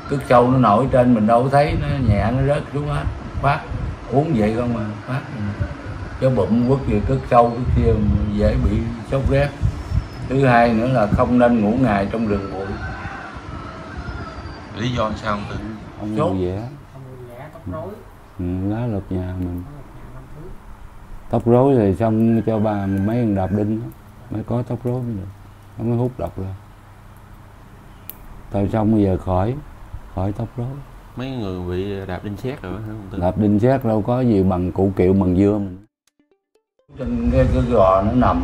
cứt sâu nó nổi trên mình đâu có thấy, nó nhẹ nó rớt xuống hết phát uống vậy không mà phát cái bụng quất về cứt sâu cái kia dễ bị sốt rét. Thứ hai nữa là không nên ngủ ngày trong rừng bụi. Lý do sao không Tư? Ông Sốt. mùi vẽ. Tóc rối. Lá lợp nhà mình. Tóc rối thì xong cho bà mấy thằng đạp đinh đó, mới có tóc rối mới được, nó mới hút độc ra. Rồi xong bây giờ khỏi tóc rối. Mấy người bị đạp đinh sét rồi hả không Tư? Đạp đinh sét đâu có gì bằng cụ kiệu bằng dưa mình. Trên cái gò nó nằm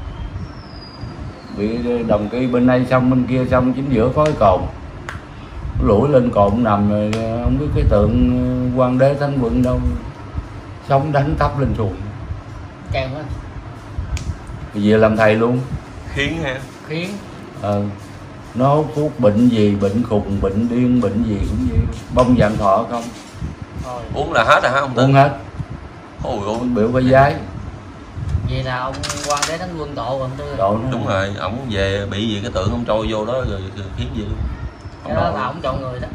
bị đồng kỳ bên đây xong bên kia xong chính giữa có cái cồn, lủi lên cồn nằm rồi không biết cái tượng Quan Đế Thánh Quân đâu sống đánh tấp lên xuồng Kèo á. về làm thầy luôn. Khiến ha? Khiến. Nó hút thuốc bệnh gì, bệnh khùng, bệnh điên, bệnh gì cũng vậy, bông vàng thọ không. Thôi. Uống là hết rồi hả không Tư? Uống hết. Ôi ôi. Biểu phải giái. Vậy là ông Quan Đế Thánh Quân độ rồi Tư. Độ nó Đúng rồi, ổng về bị gì cái tượng ông trôi vô đó rồi khiến gì luôn. Cái đó là ông chọn người đó.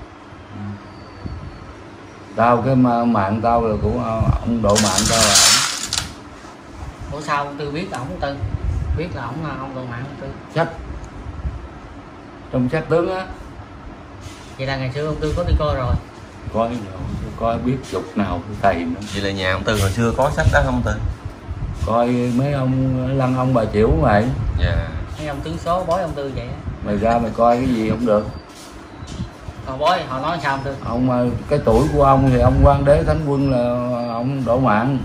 Tao cái mạng tao là của ông độ mạng tao là ổng. Ủa sao ông Tư biết là ông Tư? Biết là ông độ mạng ông Tư. Sách trong sách tướng á. Vậy là ngày xưa ông Tư có đi coi rồi. Coi biết chục nào thầy nữa. Vậy là nhà ông Tư hồi xưa có sách đó không Tư? Coi mấy ông lăng ông bà Chiểu mày. Dạ. Mấy ông tướng số bói ông Tư vậy á. Mày ra mày coi cái gì không được. Còn bói họ nói sao ông Tư? Ông cái tuổi của ông thì ông Quan Đế Thánh Quân là ông độ mạng.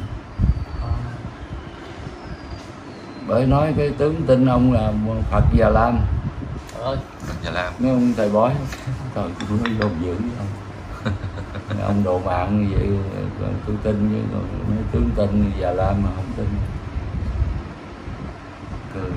Bởi nói cái tướng tin ông là Phật Già Lam. Trời ơi. Phật Già Lam. Mấy ông thầy bói. Trời tôi nói dồn dữ với ông. Ông độ mạng như vậy tôi tin, chứ còn mấy tướng tin Già Lam mà không tin. Cười.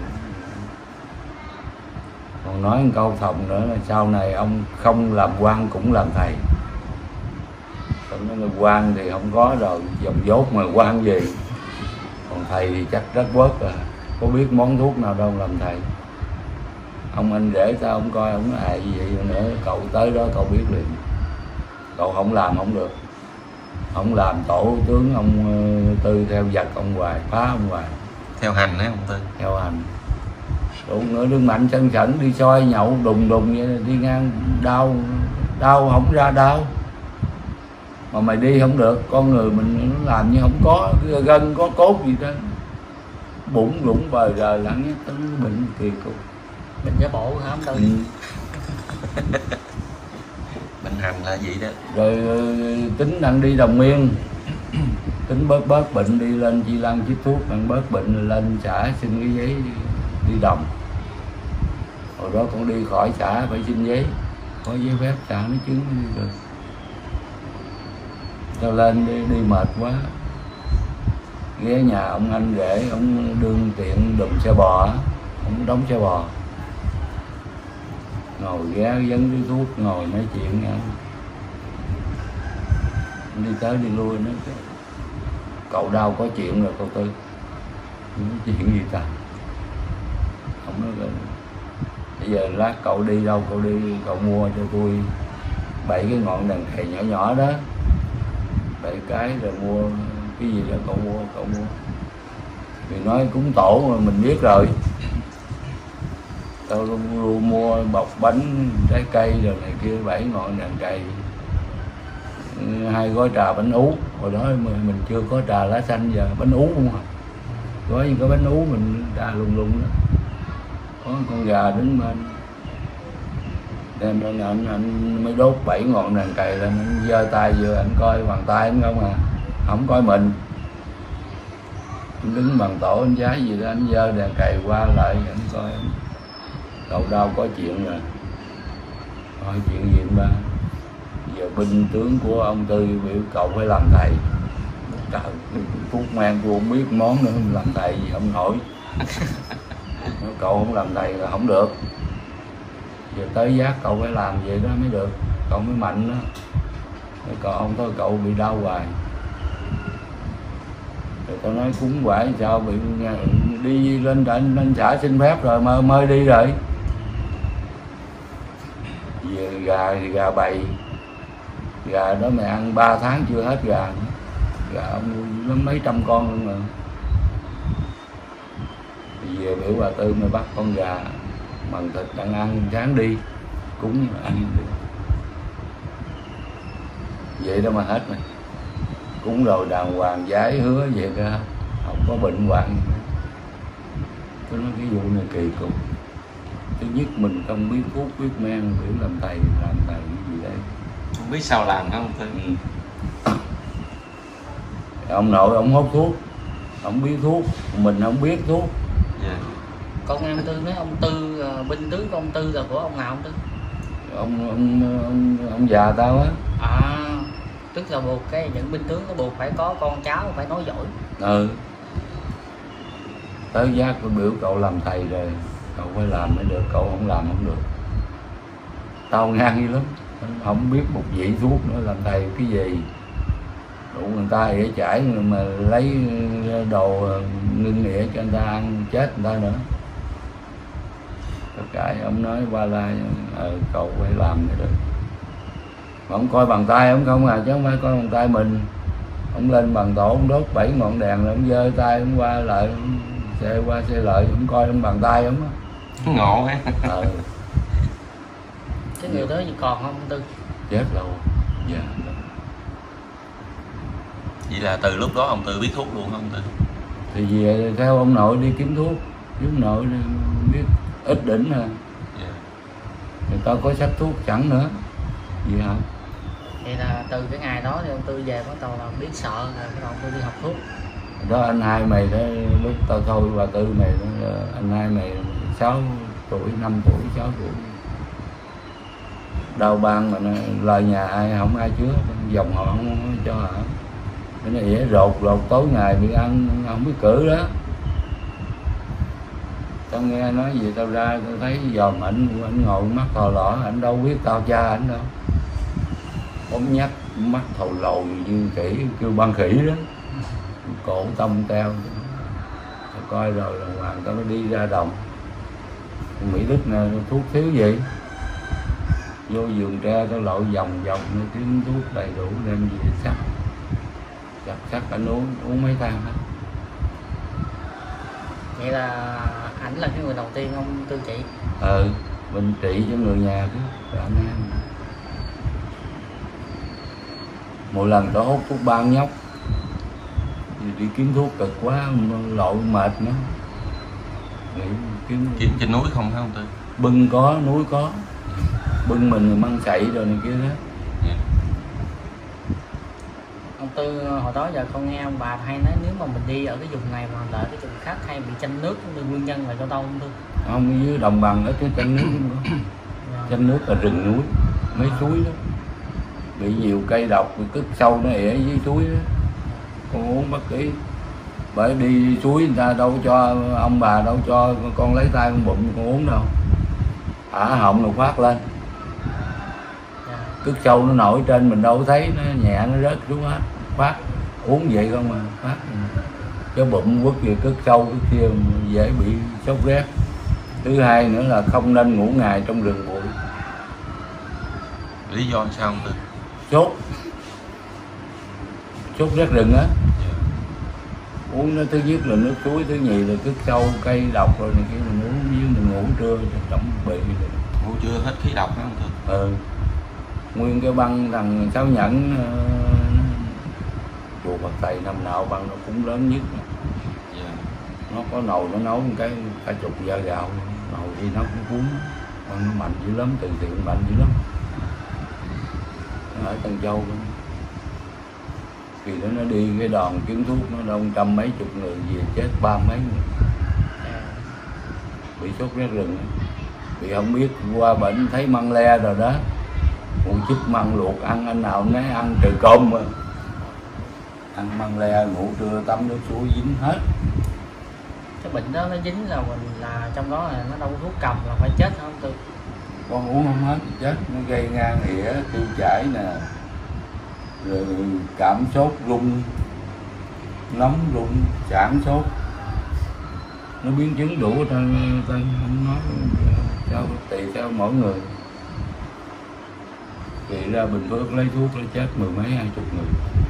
Còn nói một câu thòng nữa là sau này ông không làm quan cũng làm thầy. Còn nói là quan thì không có rồi, dòng dốt mà quan gì. Còn thầy thì chắc rất bớt à, có biết món thuốc nào đâu làm thầy. Ông anh rể tao ông coi ông nói gì vậy nữa, cậu tới đó cậu biết liền. Cậu không làm không được. Ông làm tổ tướng ông Tư theo giật ông hoài, phá ông hoài. Theo hành đấy ông Tư? Theo hành. Đúng nữa, đứng mạnh chân sẵn đi soi nhậu đùng đùng vậy, đi ngang đau không ra đau. Mà mày đi không được, con người mình nó làm như không có gân có cốt gì đó. Bụng lũng bời rời lặng nhất tới bệnh kỳ cục. Bệnh giả bộ hả ông Tư? Bệnh hành là gì đó. Rồi tính đang đi Đồng Miên. Tính bớt bệnh đi lên Chi Lăng chích thuốc, đang bớt bệnh rồi lên xã xin cái giấy đi đồng. Hồi đó con đi khỏi xã phải xin giấy, có giấy phép xã mới chứng đi được. Cho lên đi mệt quá, ghé nhà ông anh rể, ông đương tiện đùm xe bò, ông đóng xe bò, ngồi ghé vấn đi thuốc, ngồi nói chuyện nha. Đi tới đi lui nói cậu đau có chuyện rồi cậu Tư. Nói chuyện gì ta? Ông nói bây giờ lát cậu đi đâu cậu đi, cậu mua cho tôi 7 cái ngọn đèn thầy nhỏ nhỏ đó, 7 cái rồi mua cái gì đó cậu mua. Thì nói cúng tổ mà mình biết rồi. Tao luôn mua bọc bánh trái cây rồi này kia, 7 ngọn đèn cày, 2 gói trà bánh ú. Hồi đó mình chưa có trà lá xanh, giờ bánh ú không à. Gói những cái bánh ú mình trà lùng đó. Có con gà đứng bên. Đem lên anh mới đốt 7 ngọn đèn cày lên, anh giơ tay vừa anh coi bàn tay anh không à, không coi mình. Anh đứng bằng tổ anh trái gì đó, anh giơ đèn cày qua lại anh coi. Cậu đau có chuyện rồi. Hỏi chuyện gì ba? Giờ binh tướng của ông Tư biểu cậu phải làm thầy. Trời, thuốc men tôi không biết món nữa, làm thầy gì ông hỏi. Nếu cậu không làm thầy là không được. Giờ tới giác cậu phải làm vậy đó mới được, cậu mới mạnh đó. Còn không thôi cậu bị đau hoài. Rồi tao nói cúng quả sao bị đi lên xã xin phép rồi mà mới đi rồi. Về gà thì gà bầy, gà đó mày ăn 3 tháng chưa hết gà nữa. Gà ông nuôi lắm mấy trăm con luôn mà. Thì về biểu bà Tư mày bắt con gà bằng thịt đang ăn sáng đi, cúng ăn đi. Vậy đó mà hết mày. Cúng rồi đàng hoàng giái hứa vậy đó, không có bệnh hoạn. Tôi nói cái vụ này kỳ cục. Thứ nhất mình không biết thuốc biết men, biểu làm thầy cái gì đây Không biết sao làm hả ông Tư? Ông nội ông hút thuốc, ông biết thuốc, mình không biết thuốc. Dạ. Con em Tư nói ông Tư binh tướng của ông Tư là của ông nào ông Tư? Ông già tao á. À, tức là buộc cái những binh tướng nó buộc phải có con cháu phải nói giỏi. Ừ. Tới giác tôi biểu cậu làm thầy rồi, cậu phải làm mới được, cậu không làm không được. Tao ngang dữ lắm, không biết một vị thuốc nữa, làm thầy cái gì. Đủ người ta ỉa chải mà lấy đồ ngưng ỉa cho người ta ăn chết người ta nữa. Tất cả ông nói qua lại cậu phải làm mới được. Mà ông coi bằng tay ông không à, chứ không phải coi bằng tay mình. Ông lên bằng tổ, ông đốt 7 ngọn đèn rồi ông giơ tay ông qua lại, xe qua xe lại, ông coi ông bằng tay ông á. Ngộ á. Cái người đó gì còn không ông Tư? Chết lâu. Dạ. Vậy là từ lúc đó ông Tư biết thuốc luôn không Tư? Thì về theo ông nội đi kiếm thuốc, chứ ông nội biết ít đỉnh à. Dạ. Người ta có sách thuốc sẵn nữa. Gì hả? Vậy là từ cái ngày đó thì ông Tư về bắt đầu là biết sợ rồi bắt đầu ông Tư đi học thuốc. Đó anh hai mày đó, lúc tao thôi bà Tư mày đó, anh hai mày 6 tuổi, 5 tuổi, 6 tuổi. Đau ban mà lời nhà ai không ai chứa, dòng họ không cho hả. Cái này dễ rột tối ngày bị ăn không biết cử đó. Tao nghe nói gì tao ra tao thấy dòm ảnh ngồi mắt thò lỏ, ảnh đâu biết tao cha ảnh đâu. Ống nhắc mắt thầu lồi như khỉ, kêu ban khỉ đó. Cổ tông teo. Tao coi rồi là hoàng tao mới đi ra đồng. Mỹ Đức nè, thuốc thiếu gì? Vô vườn tre tao lội vòng nó kiếm thuốc đầy đủ đem về sắc. Sắc ảnh uống mấy thang hết. Vậy là ảnh là cái người đầu tiên ông Tư trị? Mình trị cho người nhà chứ. Anh em. Mỗi lần tao hút thuốc ban nhóc thì đi kiếm thuốc cực quá, lội mệt nữa. Kiếm trên núi không hả ông Tư? Bưng có, núi có. Bưng mình măng sậy rồi này kia đó. Yeah. Ông Tư hồi đó giờ con nghe ông bà hay nói nếu mà mình đi ở cái vùng này mà lợi cái vùng khác hay bị tranh nước thì nguyên nhân là do đâu ông Tư? Không, dưới đồng bằng ở cái tranh nước không có. Tranh nước là rừng núi, mấy suối đó. Bị nhiều cây độc, bị cứt sâu nó ỉa dưới suối đó. Con uống bất kỳ. Bởi đi suối người ta đâu cho, ông bà đâu cho con lấy tay con bụng con uống đâu. Ả họng rồi phát lên. Cứt sâu nó nổi trên mình đâu thấy, nó nhẹ nó rớt xuống hết. Phát, uống vậy không mà phát. Cái bụng quất về cứt sâu cái kia dễ bị sốt rét. Thứ hai nữa là không nên ngủ ngày trong rừng bụi. Lý do sao ông Tư? Sốt rét rừng á. Uống nó thứ nhất là nước suối, thứ nhì là cứt sâu, cây độc rồi này kia mình uống với mình ngủ trưa tổng bị rồi. Ngủ chưa hết khí độc hả ông Tư? Nguyên cái băng thằng Sáu Nhẫn chùa Phật Thầy năm nào băng nó cũng lớn nhất. Yeah. Nó có nồi nó nấu một cái cả chục gia gạo, nồi đi nấu nó cuốn. Băng nó mạnh dữ lắm, từ thiện mạnh dữ lắm. Nó ở Tân Châu đó. Khi đó nó đi cái đoàn kiếm thuốc nó đông 100 mấy chục người, về chết 30 mấy người. Bị sốt rét rừng, bị không biết qua bệnh thấy măng le rồi đó. Một chút măng luộc ăn, anh nào nấy ăn trừ cơm mà. Ăn măng le ngủ trưa tắm nước suối dính hết. Cái bệnh đó nó dính là mình là trong đó là nó đâu có thuốc cầm là phải chết không Tư? Con uống không hết chết, nó gây ngang ỉa, tiêu chảy nè, rồi cảm sốt rung, nóng rung, sản sốt. Nó biến chứng đủ ta không nói sao tùy theo mỗi người. Thì ra Bình Phước lấy thuốc nó chết mười mấy 20 người.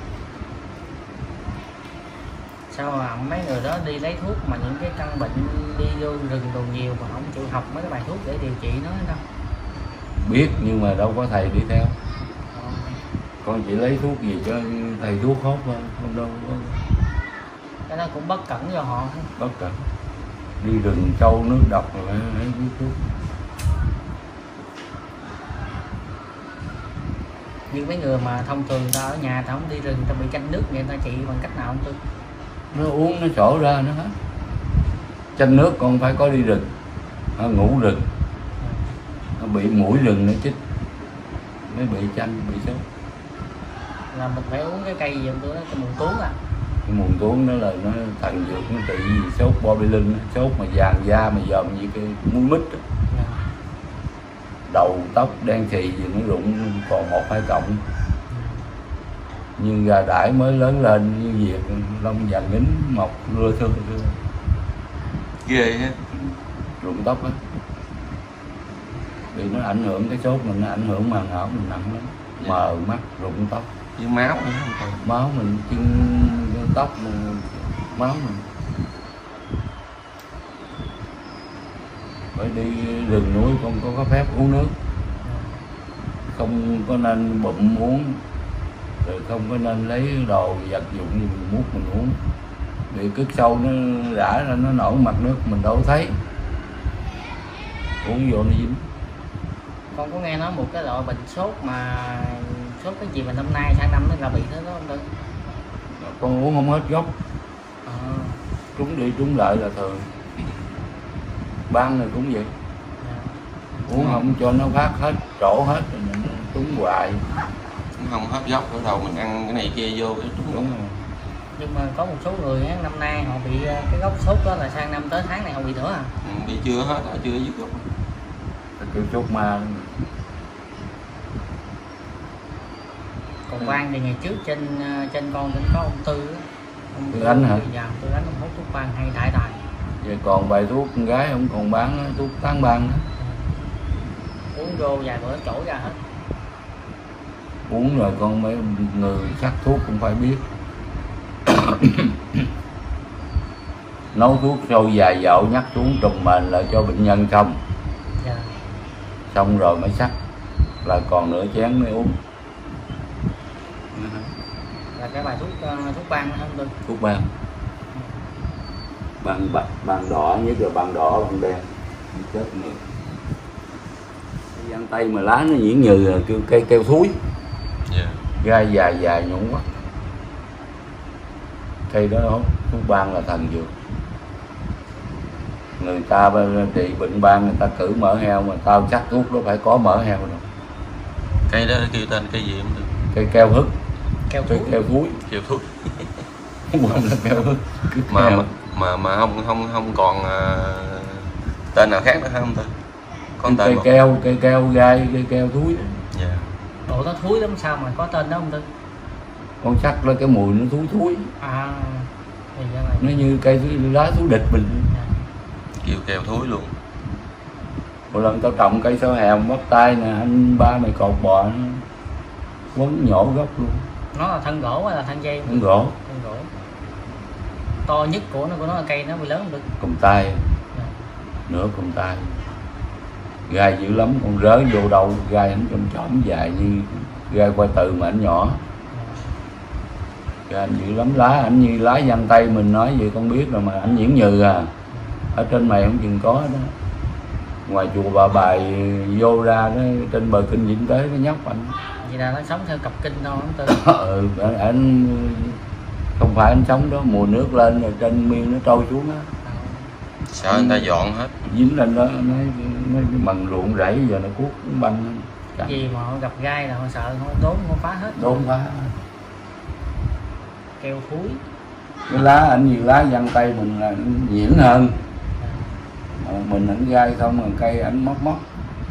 Sao mà mấy người đó đi lấy thuốc mà những cái căn bệnh đi vô rừng đồ nhiều mà không chịu học mấy cái bài thuốc để điều trị nó đâu? Biết nhưng mà đâu có thầy đi theo. Con chỉ lấy thuốc gì cho thầy thuốc hốt thôi, không đâu có. Cái đó cũng bất cẩn cho họ. Bất cẩn. Đi rừng sâu nước độc rồi lấy thuốc. Nhưng mấy người mà thông thường ta ở nhà ta không đi rừng, ta bị chanh nước vậy ta trị bằng cách nào không Tư? Nó uống nó sổ ra nó hết. Chanh nước còn phải có đi rừng, ngủ rừng, nó bị mũi rừng nó chích mới bị chanh, bị sốt. Là mình phải uống cái cây gì không Tư? Cái mùng tuống à? Cái mùng tuống đó là nó thần dược, nó trị gì sốt botulinum, sốt mà vàng da mà dòm như cái muối mít đó. Đầu tóc đen xì gì nó rụng còn 1-2 cọng, nhưng gà đãi mới lớn lên như việc lông vàng nín mọc rưa thưa ghê ha. rụng tóc á. Vì nó ảnh hưởng cái sốt mình, nó ảnh hưởng màng não mình nặng lắm, mờ mắt rụng tóc. Với máu nữa không còn. Máu mình chân tóc mà, máu mình phải đi rừng núi con có phép uống nước, không có nên bụng uống, rồi không có nên lấy đồ vật dụng gì mình múc mình uống, bị cứt sâu nó rã ra nó nổi mặt nước mình đâu thấy, uống vô nó dính. Con có nghe nói một cái loại bệnh sốt mà sốt cái gì mà năm nay sang năm nó là bị thế đó không Tư? Con uống không hết gốc, À. trúng đi trúng lại là thường. Ban này cũng vậy, uống không cho nó phát hết trổ hết rồi mình trúng hoài. Không hết gốc ở đầu mình ăn cái này kia vô cái trúng. Đúng rồi. Nhưng mà có một số người á, năm nay họ bị cái gốc sốt đó là sang năm tới tháng này họ bị nữa à? Bị chưa hết, chưa dứt gốc. Kêu chốt ma. Còn Quang thì ngày trước trên con cũng có ông Tư á. Tư Ánh hả? Dạ, Tư Ánh ông hút thuốc Quang hay đại tài. Vậy còn bài thuốc con gái không còn bán thuốc tán ban đó. Uống vô vài bữa trổ ra hết. Uống rồi con mấy người sắc thuốc cũng phải biết. Nấu thuốc sôi vài dạo nhắc xuống trùm mền lại cho bệnh nhân xong. Dạ. Xong rồi mới sắc, là còn nửa chén mới uống. Là cái bài thuốc Quang đó không Tư? Thuốc ban. Ban bạch, ban đỏ, nhất là ban đỏ, ban đen. Chết người. Giang tay mà lá nó nhuyễn nhừ kêu cây keo thúi. Yeah. Gai dài dài nhũng quá. Cây đó không, thuốc ban là thần dược. Người ta trị bệnh ban người ta cử mỡ heo mà tao chắc thuốc đó phải có mỡ heo đâu. Cây đó kêu tên cây gì không được? Cây keo hức. Keo Cây thúi. keo thúi. Kêu thuốc. Không là keo hức. Mà không còn tên nào khác nữa không ta? Con tên cây keo gai, cây keo thúi. Dạ. Bộ nó thúi lắm sao mà có tên đó không Tư? Con sắc lên cái mùi nó thúi thúi. À, thì ra là Nó như cây lá thúi địch mình. Kêu keo thúi luôn. Một lần tao trồng cây sao hèo bắp tay nè, anh ba mày cột bò nó quấn nhổ gốc luôn. nó là thân gỗ hay là thân dây? Thân gỗ. Thân gỗ. To nhất của nó là cây nó bị lớn không được. Cùm tay, nửa cùm tay. Gai dữ lắm, con rớ vô đâu gai ảnh trong trỏm dài như gai khoai từ mà ảnh nhỏ. Gai ảnh dữ lắm, lá ảnh như lá giang tay mình nói vậy con biết rồi mà ảnh nhuyễn nhừ à. Ở trên mày không chừng có đó. Ngoài chùa Bà Bài vô ra đó, trên bờ kinh Vĩnh Tế cái nhóc anh. Vậy là nó sống theo cặp kinh thôi không Tư? Anh không phải anh sống đó, mùa nước lên rồi trên miên nó trôi xuống á. Sợ người ta dọn hết. Dính lên đó nó bằng ruộng rẫy giờ nó cuốc banh. Gì mà họ gặp gai là họ sợ họ đốn họ phá hết. Đốn phá. Keo thúi. Cái lá ảnh như lá giăng tay mình là nhuyễn hơn. Mà mình ảnh gai không mà cây ảnh móc móc.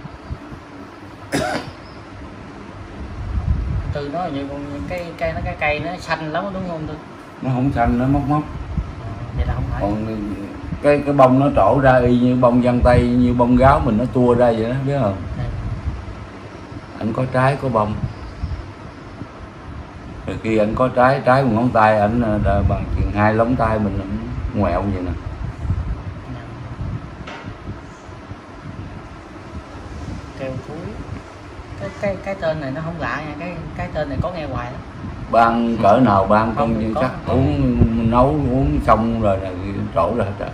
Từ nó như con cái cây nó xanh lắm đúng không Tư? Nó không xanh, nó móc móc. Vậy là không phải. Còn cái bông nó trổ ra y như bông giăng tay, như bông gáo mình nó tua ra vậy đó, biết không? ảnh có trái có bông. Rồi khi ảnh có trái một ngón tay ảnh là bằng chừng 2 lóng tay mình, ảnh ngoẹo vậy nè. Keo thúi. Cái tên này nó không lạ nha, cái tên này có nghe hoài lắm. Ban cỡ nào ban Không, con như có. chắc nấu uống xong rồi là trổ ra hết rồi.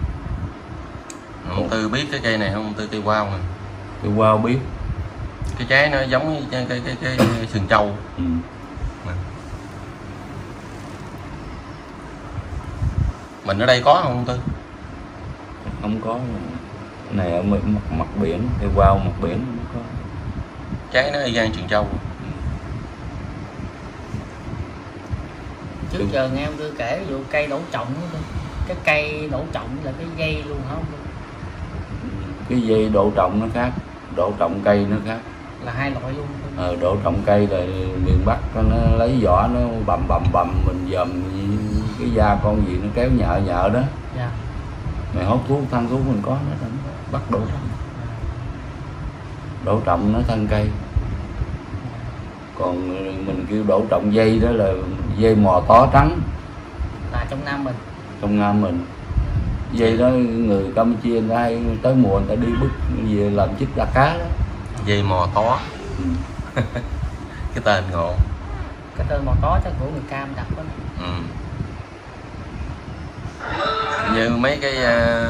Ông Tư biết cái cây này không? Ông Tư cây quao nè. Tôi qua biết. Cái trái nó giống như cái sừng trâu. Ừ. Mình ở đây có không ông Tư? Không có. Cái này ở mặt biển, cây quao mặt biển không có. Trái nó y gan sừng trâu. Trước giờ nghe ông Tư kể vụ cây đổ trọng đó, cái cây đổ trọng là cái dây luôn hả ông Tư? Cái dây độ trọng nó khác, độ trọng cây nó khác. Là hai loại luôn. Độ trọng cây là miền Bắc nó lấy vỏ nó bầm mình dòm cái da con gì nó kéo nhợ đó. Dạ. Mày hốt thuốc thang thuốc mình có nó bắt độ trọng. Độ trọng nó thân cây. Còn mình kêu đổ trọng dây đó là dây mò tó trắng. Là trong Nam mình. Trong Nam mình. Dây đó người Campuchia người ta hay tới mùa người ta đi bứt về làm chích đá cá đó. Dây mò tó. Ừ. Cái tên ngộ. Cái tên mò tó chắc của người Cam đặt đó. Ừ. Như mấy cái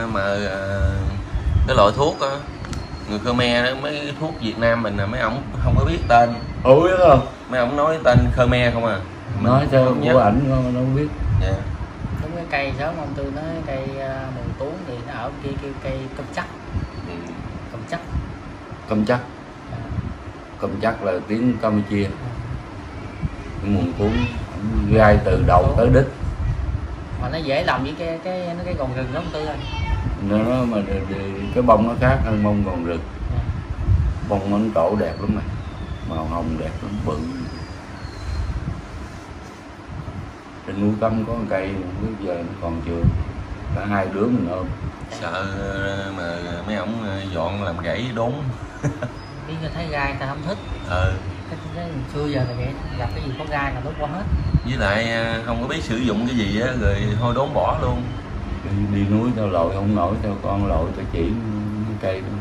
cái loại thuốc á, người Khmer đó, mấy cái thuốc Việt Nam mình là mấy ổng không có biết tên. Ủa biết không? Mấy ổng nói tên Khmer không à. Nói theo của ảnh nó không biết. Dạ. Đúng cái cây sớm ông Tư nói cây mùi tú thì nó ở kia kêu cây cơm chắc. Ừ. Cơm chắc. Cơm chắc. Cơm chắc là tiếng Campuchia. Cái nguồn cuốn gai từ đầu tới đích. Mà nó dễ làm với cái gòn rừng đó ông Tư ơi. Nó mà cái bông nó khác hơn bông gòn rừng. Bông nó trổ đẹp lắm này, màu hồng đẹp lắm, bự. Trên núi Cấm có một cây không biết giờ nó còn chưa, cả hai đứa mình ôm. Sợ mà mấy ổng dọn làm gãy đốn. Biết thấy gai ta không thích. Cái xưa giờ là vậy, gặp cái gì có gai là đốt qua hết. Với lại không có biết sử dụng cái gì á, rồi thôi đốn bỏ luôn. Đi núi tao lội không nổi, tao con lội tao chỉ cái cây đó.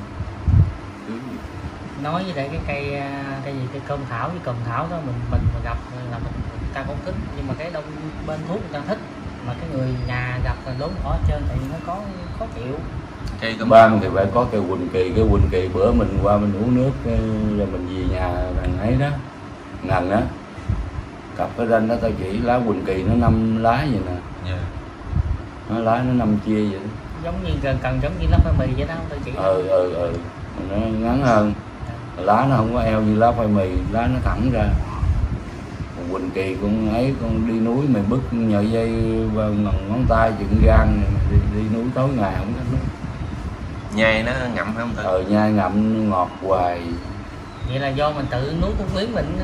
Nói với lại cái cây gì, cây cơm thảo với cơm thảo đó mình gặp là mình ta cũng thích, nhưng mà cái đông bên thuốc người ta thích, mà cái người nhà gặp là đốn bỏ trên tại vì nó có khó chịu. Cây cơm Ban thì phải có cây Quỳnh Kỳ bữa mình qua mình uống nước rồi mình về nhà thằng ấy đó, ngành đó, cặp cái ranh đó tao chỉ lá Quỳnh Kỳ nó 5 lá vậy nè. Yeah. Nó lá nó 5 chia vậy đó. Giống như cần giống như lá khoai mì vậy đó tao chỉ. Nó ngắn hơn, lá nó không có eo như lá khoai mì, lá nó thẳng ra. Còn Quỳnh Kỳ cũng ấy, con đi núi mày bứt nhờ dây vào ngón tay chừng gan đi núi tối ngày không có nước. Nhai nó ngậm phải không Tư? Nhai ngậm ngọt hoài. Vậy là do mình tự nuốt thuốc miếng mình.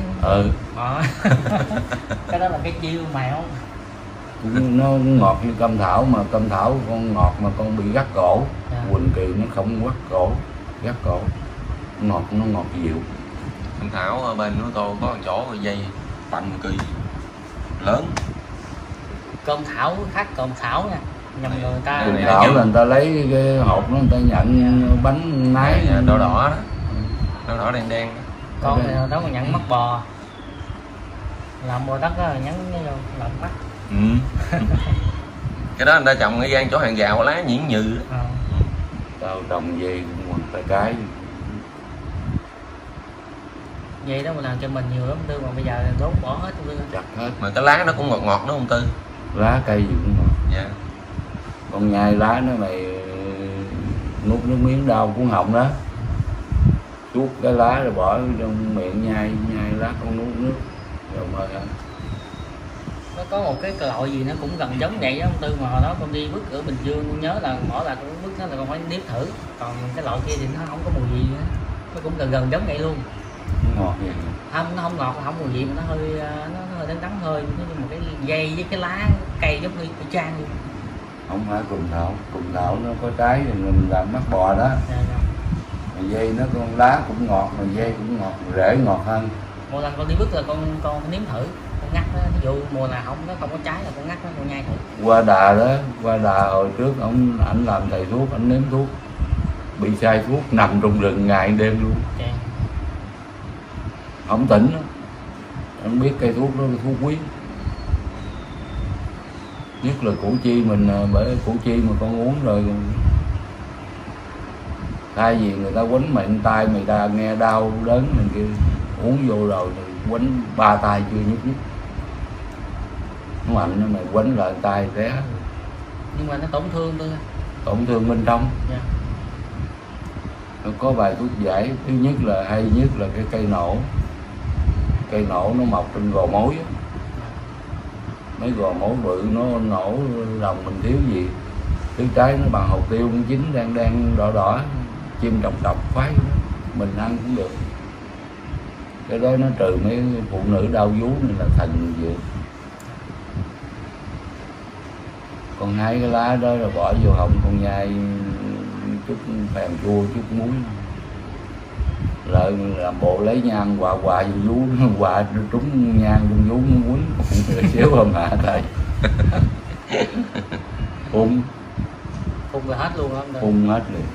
Cái đó là cái chiêu mèo. Nó ngọt như cam thảo, mà cam thảo con ngọt mà con bị gắt cổ. Quỳnh Kỳ nó không gắt cổ, ngọt, nó ngọt dịu. Cam thảo ở bên núi Tô có một chỗ dây tầm kỳ lớn. Cơm thảo khác cơm thảo nha, nhầm người ta. Cơm thảo là người ta lấy cái hộp nó, người ta nhận bánh nái đỏ đỏ đó, đỏ đỏ đen đen. Con này đó mà nhẫn mắt bò, làm bò đất đó nhẫn vô lợn mắt. Cái đó người ta trồng cái gan chỗ hàng rào lá nhuyễn nhừ. Tao trồng dây cũng tay cái. Vậy đó mà làm cho mình nhiều lắm Tư, mà bây giờ đốn bỏ hết Tư. Chặt hết. Mà cái lá nó cũng ngọt ngọt đó không Tư? Lá cây gì cũng ngọt. Dạ. Con nhai lá nó mày nuốt nước miếng đau cuốn họng đó, chuốt cái lá rồi bỏ trong miệng nhai lá con nuốt nước rồi mời ăn. Nó có một cái loại gì nó cũng gần giống vậy đó ông Tư, mà hồi đó con đi bước ở Bình Dương con nhớ là mỗi lần con bước đó là con phải nếm thử, còn cái loại kia thì nó không có mùi gì nữa, nó cũng gần giống vậy luôn. Ngọt vậy. Không, nó không ngọt, không mùi gì, mà nó hơi đắng đắng hơi, nhưng mà cái dây với cái lá cây giống như cái trang luôn. Không phải cùng thảo nó có trái thì mình làm mắt bò đó. Mà dây nó con lá cũng ngọt, mà dây cũng ngọt, rễ ngọt hơn. Một lần con đi bứt là con phải nếm thử, con ngắt đó, ví dụ mùa nào nó không có trái là con ngắt nó, con nhai thử. Qua Đà đó, qua Đà hồi trước ảnh làm thầy thuốc, ảnh nếm thuốc, bị sai thuốc nằm trong rừng ngày đêm luôn. Okay. Ông tỉnh đó. Anh biết cây thuốc đó là thuốc quý, nhất là củ chi mình, bởi củ chi mà con uống rồi thay vì người ta quánh mạnh tay mày ta nghe đau đớn mình kia, uống vô rồi quánh 3 tay chưa nhúc nhích, nó mạnh nó mày quánh lại tay té. Nhưng mà nó tổn thương tôi, Tổn thương bên trong. yeah. Nó có bài thuốc giải, thứ nhất là hay nhất là cái cây nổ. Cây nổ nó mọc trên gò mối á. Mấy gò mối bự nó nổ lòng mình thiếu gì, thứ trái nó bằng hột tiêu cũng chín, đang đỏ đỏ, chim độc độc khoái mình ăn cũng được. Cái đó nó trừ mấy phụ nữ đau vú nên là thành dược. Còn 2 cái lá đó là bỏ vô họng con nhai chút phèn chua chút muối, lợi làm bộ lấy nhang quạ vô vú, quạ trúng nhang trong vú nó quýnh xéo hôm hạ tay. Phun là hết luôn không? Phun hết liền.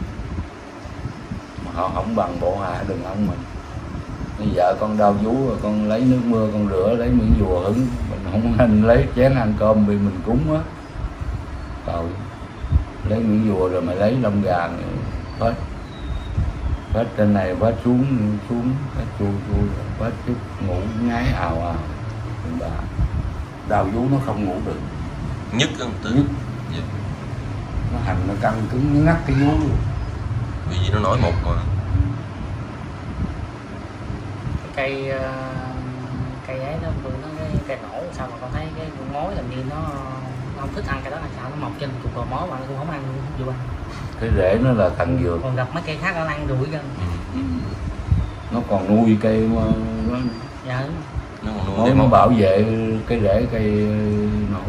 Mà họ không bằng bộ hạ đừng ông mình. Bây giờ con đau vú rồi con lấy nước mưa con rửa, lấy miếng dùa hứng, mình không nên lấy chén ăn cơm vì mình cúng á. Rồi lấy miếng dùa rồi mày lấy lông gà phết, phết trên này phết xuống, phết chua phết chút ngủ ngái ào. Bà đau vú nó không ngủ được, Nhức không tư? nhức. Dạ. Nó hành nó căng cứng, nó ngắt cái vú luôn. Vì gì nó nổi một mà. Cây ấy nó cây nổ sao mà con thấy cái mối làm như nó không thích ăn cái đó là sao, nó mọc trên cục cò mó mà nó cũng không ăn luôn, không chịu ăn. Cái rễ nó là thần dược. Còn gặp mấy cây khác nó ăn đuổi gần. Nó còn nuôi cây mà Dạ đúng. Nó còn nuôi nó bảo vệ cái rễ cây nổi.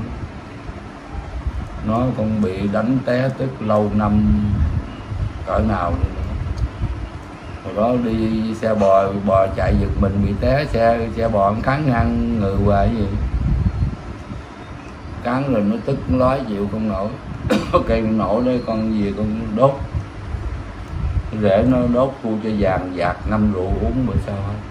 Nó còn bị đánh té tức lâu năm cỡ nào nữa. Hồi đó đi xe bò chạy giật mình bị té xe bò cắn ngang người hoài gì, cắn rồi nó tức nó lói chịu không nổi. Cây nổ đấy con gì con đốt rễ nó đốt khu cho vàng dạt, ngâm rượu uống bữa sau hết.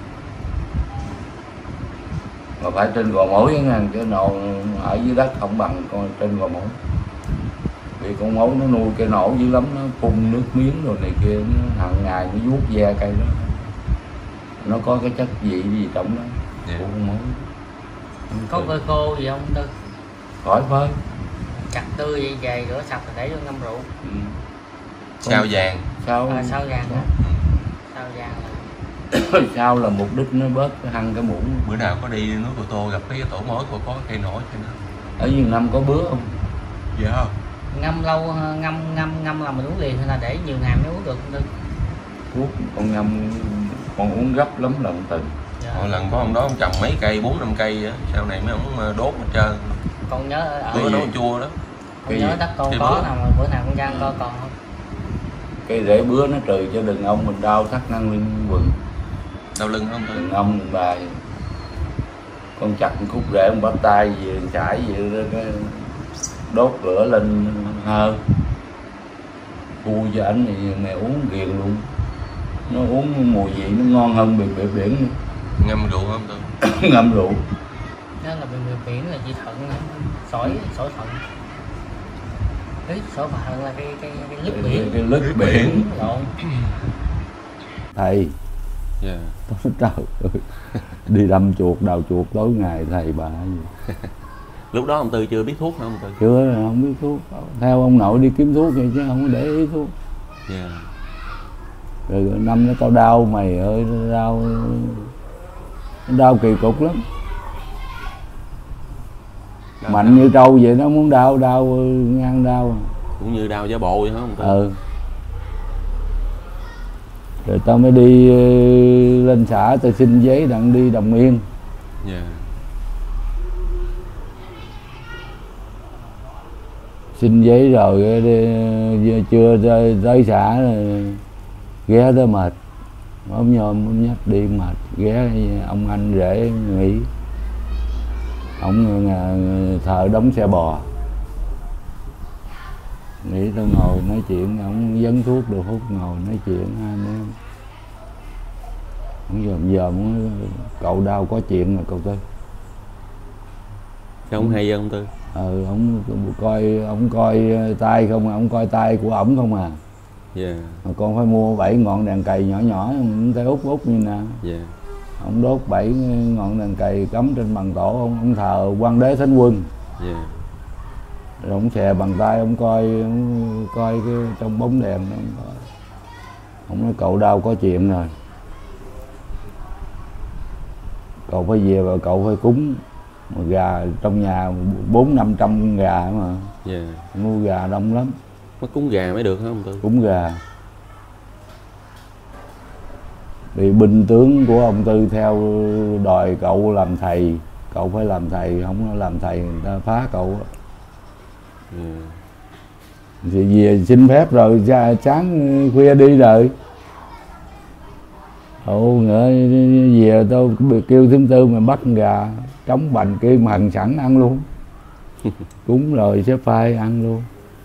Mà phải trên gò mối nha, cái nổ ở dưới đất không bằng con trên gò mối. Vì con mối nó nuôi cây nổ dữ lắm, nó phun nước miếng rồi này kia, nó hàng ngày nó vuốt ve cây đó, nó có cái chất gì trong đó. Yeah. Của con mối. Có phơi khô gì không Tư? Khỏi phơi. Chặt tươi vậy về rửa sạch rồi để vô ngâm rượu. Sao vàng. Sao Sao vàng đó. Sao vàng là sao là mục đích nó bớt hăng cái muỗng. Bữa nào có đi núi Cô Tô gặp cái tổ mối có cây nổi trên đó. Ở Việt Nam có bứa không? Dạ. ngâm lâu, ngâm là mình uống liền hay là để nhiều ngày mới uống được không Tư? Thuốc con ngâm con uống gấp lắm lần tình. Dạ. Mỗi lần có ông đó ông trồng mấy cây, 4-5 cây á, sau này mấy ông đốt hết trơn. Con nhớ ở Bữa nấu chua đó. con nhớ đất con có nào mà bữa nào con ra ăn coi còn không? Cây rễ bứa nó trừ cho đừng ông mình đau thắt năng lên quần. Đau lưng không Tư? Đừng ông đừng bài. Con chặt khúc rễ con bắt tay gì chải gì đó, cái đốt lửa lên hơ. Phu cho ảnh thì mẹ uống ghiền luôn. Nó uống mùi vị nó ngon hơn biển nữa. Ngâm rượu không Tư? Ngâm rượu. Đó là biển là chỉ thận, sỏi thận. Cái sỏi thận là cái lứt biển. Cái lứt biển. Lộn. Thầy, Dạ. trời ơi, đi đâm chuột, đào chuột tối ngày thầy bà gì. Lúc đó ông Tư chưa biết thuốc hả ông Tư? Chưa, không biết thuốc. Theo ông nội đi kiếm thuốc vậy chứ không có để ý thuốc. Dạ. Rồi năm nó tao đau mày ơi, đau kỳ cục lắm. Mạnh như trâu vậy, nó muốn đau ngang đau. Cũng như đau giả bộ vậy hả ông Tư? Rồi tao mới đi lên xã tao xin giấy đặng đi Đồng Yên. Dạ. Xin giấy rồi chưa tới xã rồi ghé đó mệt, ốm nhom nhách đi mệt, ghé ông anh rể nghỉ, ông thợ đóng xe bò, nghỉ tôi ngồi nói chuyện, ông dấn thuốc đồ hút, ngồi nói chuyện hai mấy ông dòm cậu đau có chuyện rồi cậu Tư. Cái ông hay vậy ông Tư? Ông coi tay không à, ông coi tay của ổng không à. Dạ. Mà con phải mua 7 ngọn đèn cầy nhỏ nhỏ, tay út như nè. Dạ. Ông đốt 7 ngọn đèn cầy cắm trên bằng tổ, ông thờ Quan Đế Thánh Quân. Dạ. Rồi ông xè bằng tay, ông coi cái trong bóng đèn đó, ông nói cậu đau có chuyện rồi, cậu phải về và cậu phải cúng. Mà gà trong nhà 400-500 con gà mà. Dạ. Mua gà đông lắm. Mất cúng gà mới được hả ông Tư? Cúng gà. Vì binh tướng của ông Tư theo đòi cậu làm thầy, cậu phải làm thầy, không làm thầy người ta phá cậu. Thì về xin phép rồi sáng khuya đi rồi. Về tôi kêu thứ Tư mà bắt con gà trống bành kia mà hần sẵn ăn luôn. Cúng rồi xếp phai ăn luôn.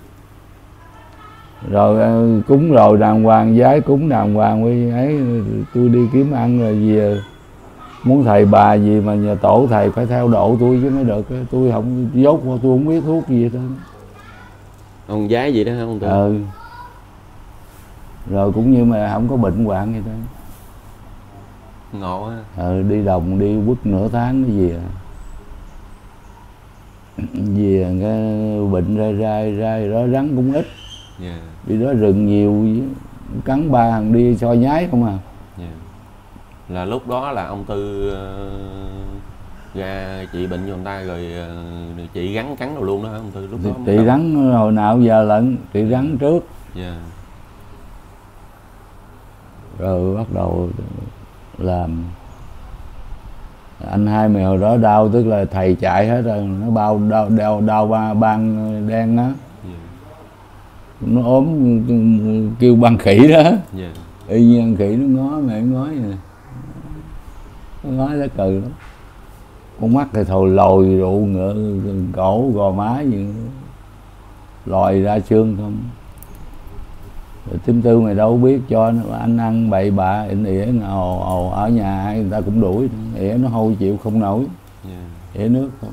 Rồi cúng rồi đàng hoàng, giái cúng đàng hoàng, với ấy tôi đi kiếm ăn rồi về. Muốn thầy bà gì mà nhà tổ thầy phải theo độ tôi chứ mới được. Tôi không dốt, tôi không biết thuốc gì hết. Ông giái gì đó hả ông Tư? Rồi cũng như mà không có bệnh hoạn vậy đó. Ngộ á. Đi đồng đi quất nửa tháng cái gì à. Về cái bệnh ra đó rắn cũng ít. Yeah. Vì đó rừng nhiều, cắn 3 thằng đi so nhái không à. Yeah. Là lúc đó là ông Tư ra trị bệnh cho người ta rồi chị rắn cắn rồi luôn đó hả ông Tư? Lúc đó Trị rắn hồi nào giờ lận, trị rắn trước. Yeah. Rồi bắt đầu làm. Anh hai mày hồi đó đau, tức là thầy chạy hết rồi, nó bao đau ban đen á. Yeah. Nó ốm kêu ban khỉ đó. Yeah. Y như ăn khỉ nó ngó mẹ ngói nè, nó ngói nó cừ lắm. Con mắt thì thồi lồi rượu ngựa cổ gò má gì lòi ra xương không. Rồi tím Tư mày đâu biết cho nó, anh ăn bậy bạ ỉa ồ ở nhà ai người ta cũng đuổi, ỉa nó hôi chịu không nổi. Yeah. Ỉa nước không.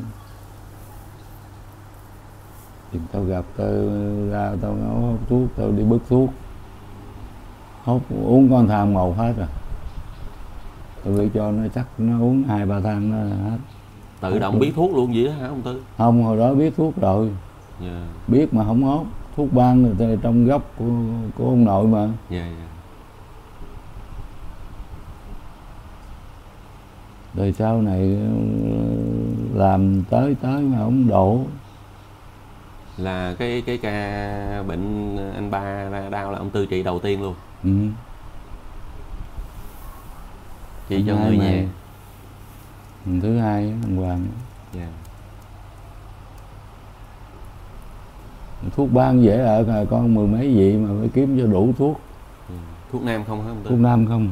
Thì tao gặp tao ra tao hốt thuốc, tao đi bứt thuốc, hốt uống con thang màu hết rồi. Tôi nghĩ cho nó chắc nó uống 2-3 thang nó hết. Tự động biết thuốc luôn vậy đó hả ông Tư? Không, hồi đó biết thuốc rồi. Yeah. Biết mà không hốt. Thuốc ban người ta trong góc của ông nội mà. Yeah, yeah. Rồi sau này làm tới mà không đổ. Là cái ca bệnh anh ba đau là ông Tư trị đầu tiên luôn. Trị cho người nhà. Thứ hai thằng Hoàng. Yeah. Thuốc ban dễ ở con 10 mấy vị mà phải kiếm cho đủ thuốc. Thuốc nam không hả ông Tư? Thuốc nam không.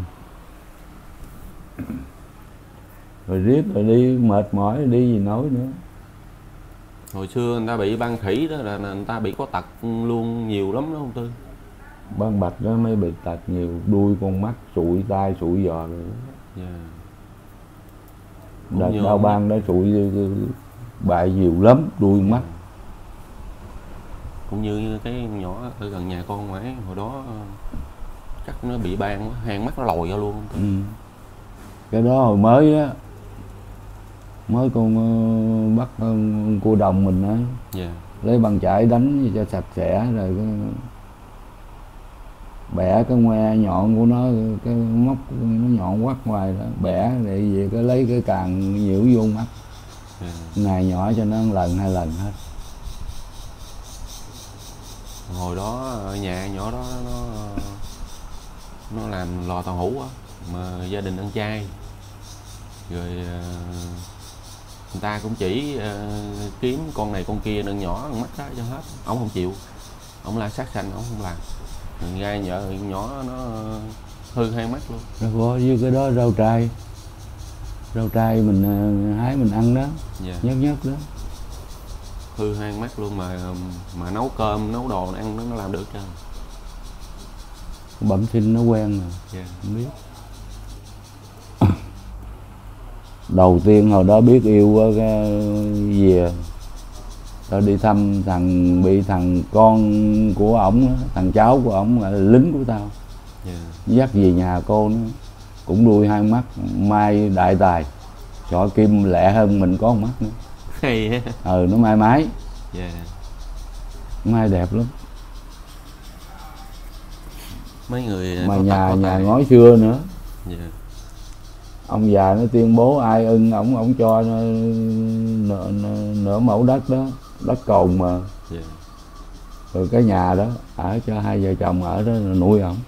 Rồi riết rồi đi mệt mỏi đi gì nói nữa. Hồi xưa người ta bị ban khỉ đó là người ta bị có tật luôn nhiều lắm đó ông Tư. Ban bạch đó mới bị tật nhiều, đuôi con mắt sụi tai sụi giò rồi. Yeah. Đợt đau ban đó sụi bại nhiều lắm, đuôi mắt. Cũng như cái nhỏ ở gần nhà con ngoại hồi đó chắc nó bị ban, hàng mắt nó lồi ra luôn. Cái đó hồi mới á, mới con bắt con cua đồng mình á. Yeah. Lấy bàn chải đánh cho sạch sẽ rồi bẻ cái ngoe nhọn của nó, cái móc nó nhọn quắt ngoài đó, bẻ để về cái lấy cái càng nhiễu vô mắt. Yeah. Ngày nhỏ cho nó 1 lần 2 lần hết. Hồi đó ở nhà nhỏ đó nó làm lò tàu hũ á, mà gia đình ăn chay rồi người ta cũng chỉ kiếm con này con kia nâng nhỏ mắt đó cho hết. Ông không chịu, ông la sát sanh, ông không làm. Thằng gai vợ con nhỏ nó hư hai mắt luôn. Rồi có với cái đó rau trai mình hái mình ăn đó, Dạ. nhớt đó. Hư hai mắt luôn mà nấu cơm nấu đồ ăn nó làm được cho. Bẩm sinh nó quen rồi. Dạ. Không biết. Đầu tiên hồi đó biết yêu về tao đi thăm thằng con của ổng, thằng cháu của ổng là lính của tao. Dạ. Dắt về nhà cô nó cũng đuôi hai mắt, mai đại tài, chọi kim lẹ hơn mình có một mắt nữa. Hay á. Nó mai mái. Dạ. Mai đẹp lắm. Mấy người Mà có nhà tài. ngói xưa nữa. Dạ. Ông già nó tuyên bố ai ưng ổng cho nửa mẫu đất đó, đất cồn mà. Dạ. Rồi cái nhà đó ở cho hai vợ chồng ở đó nuôi ổng.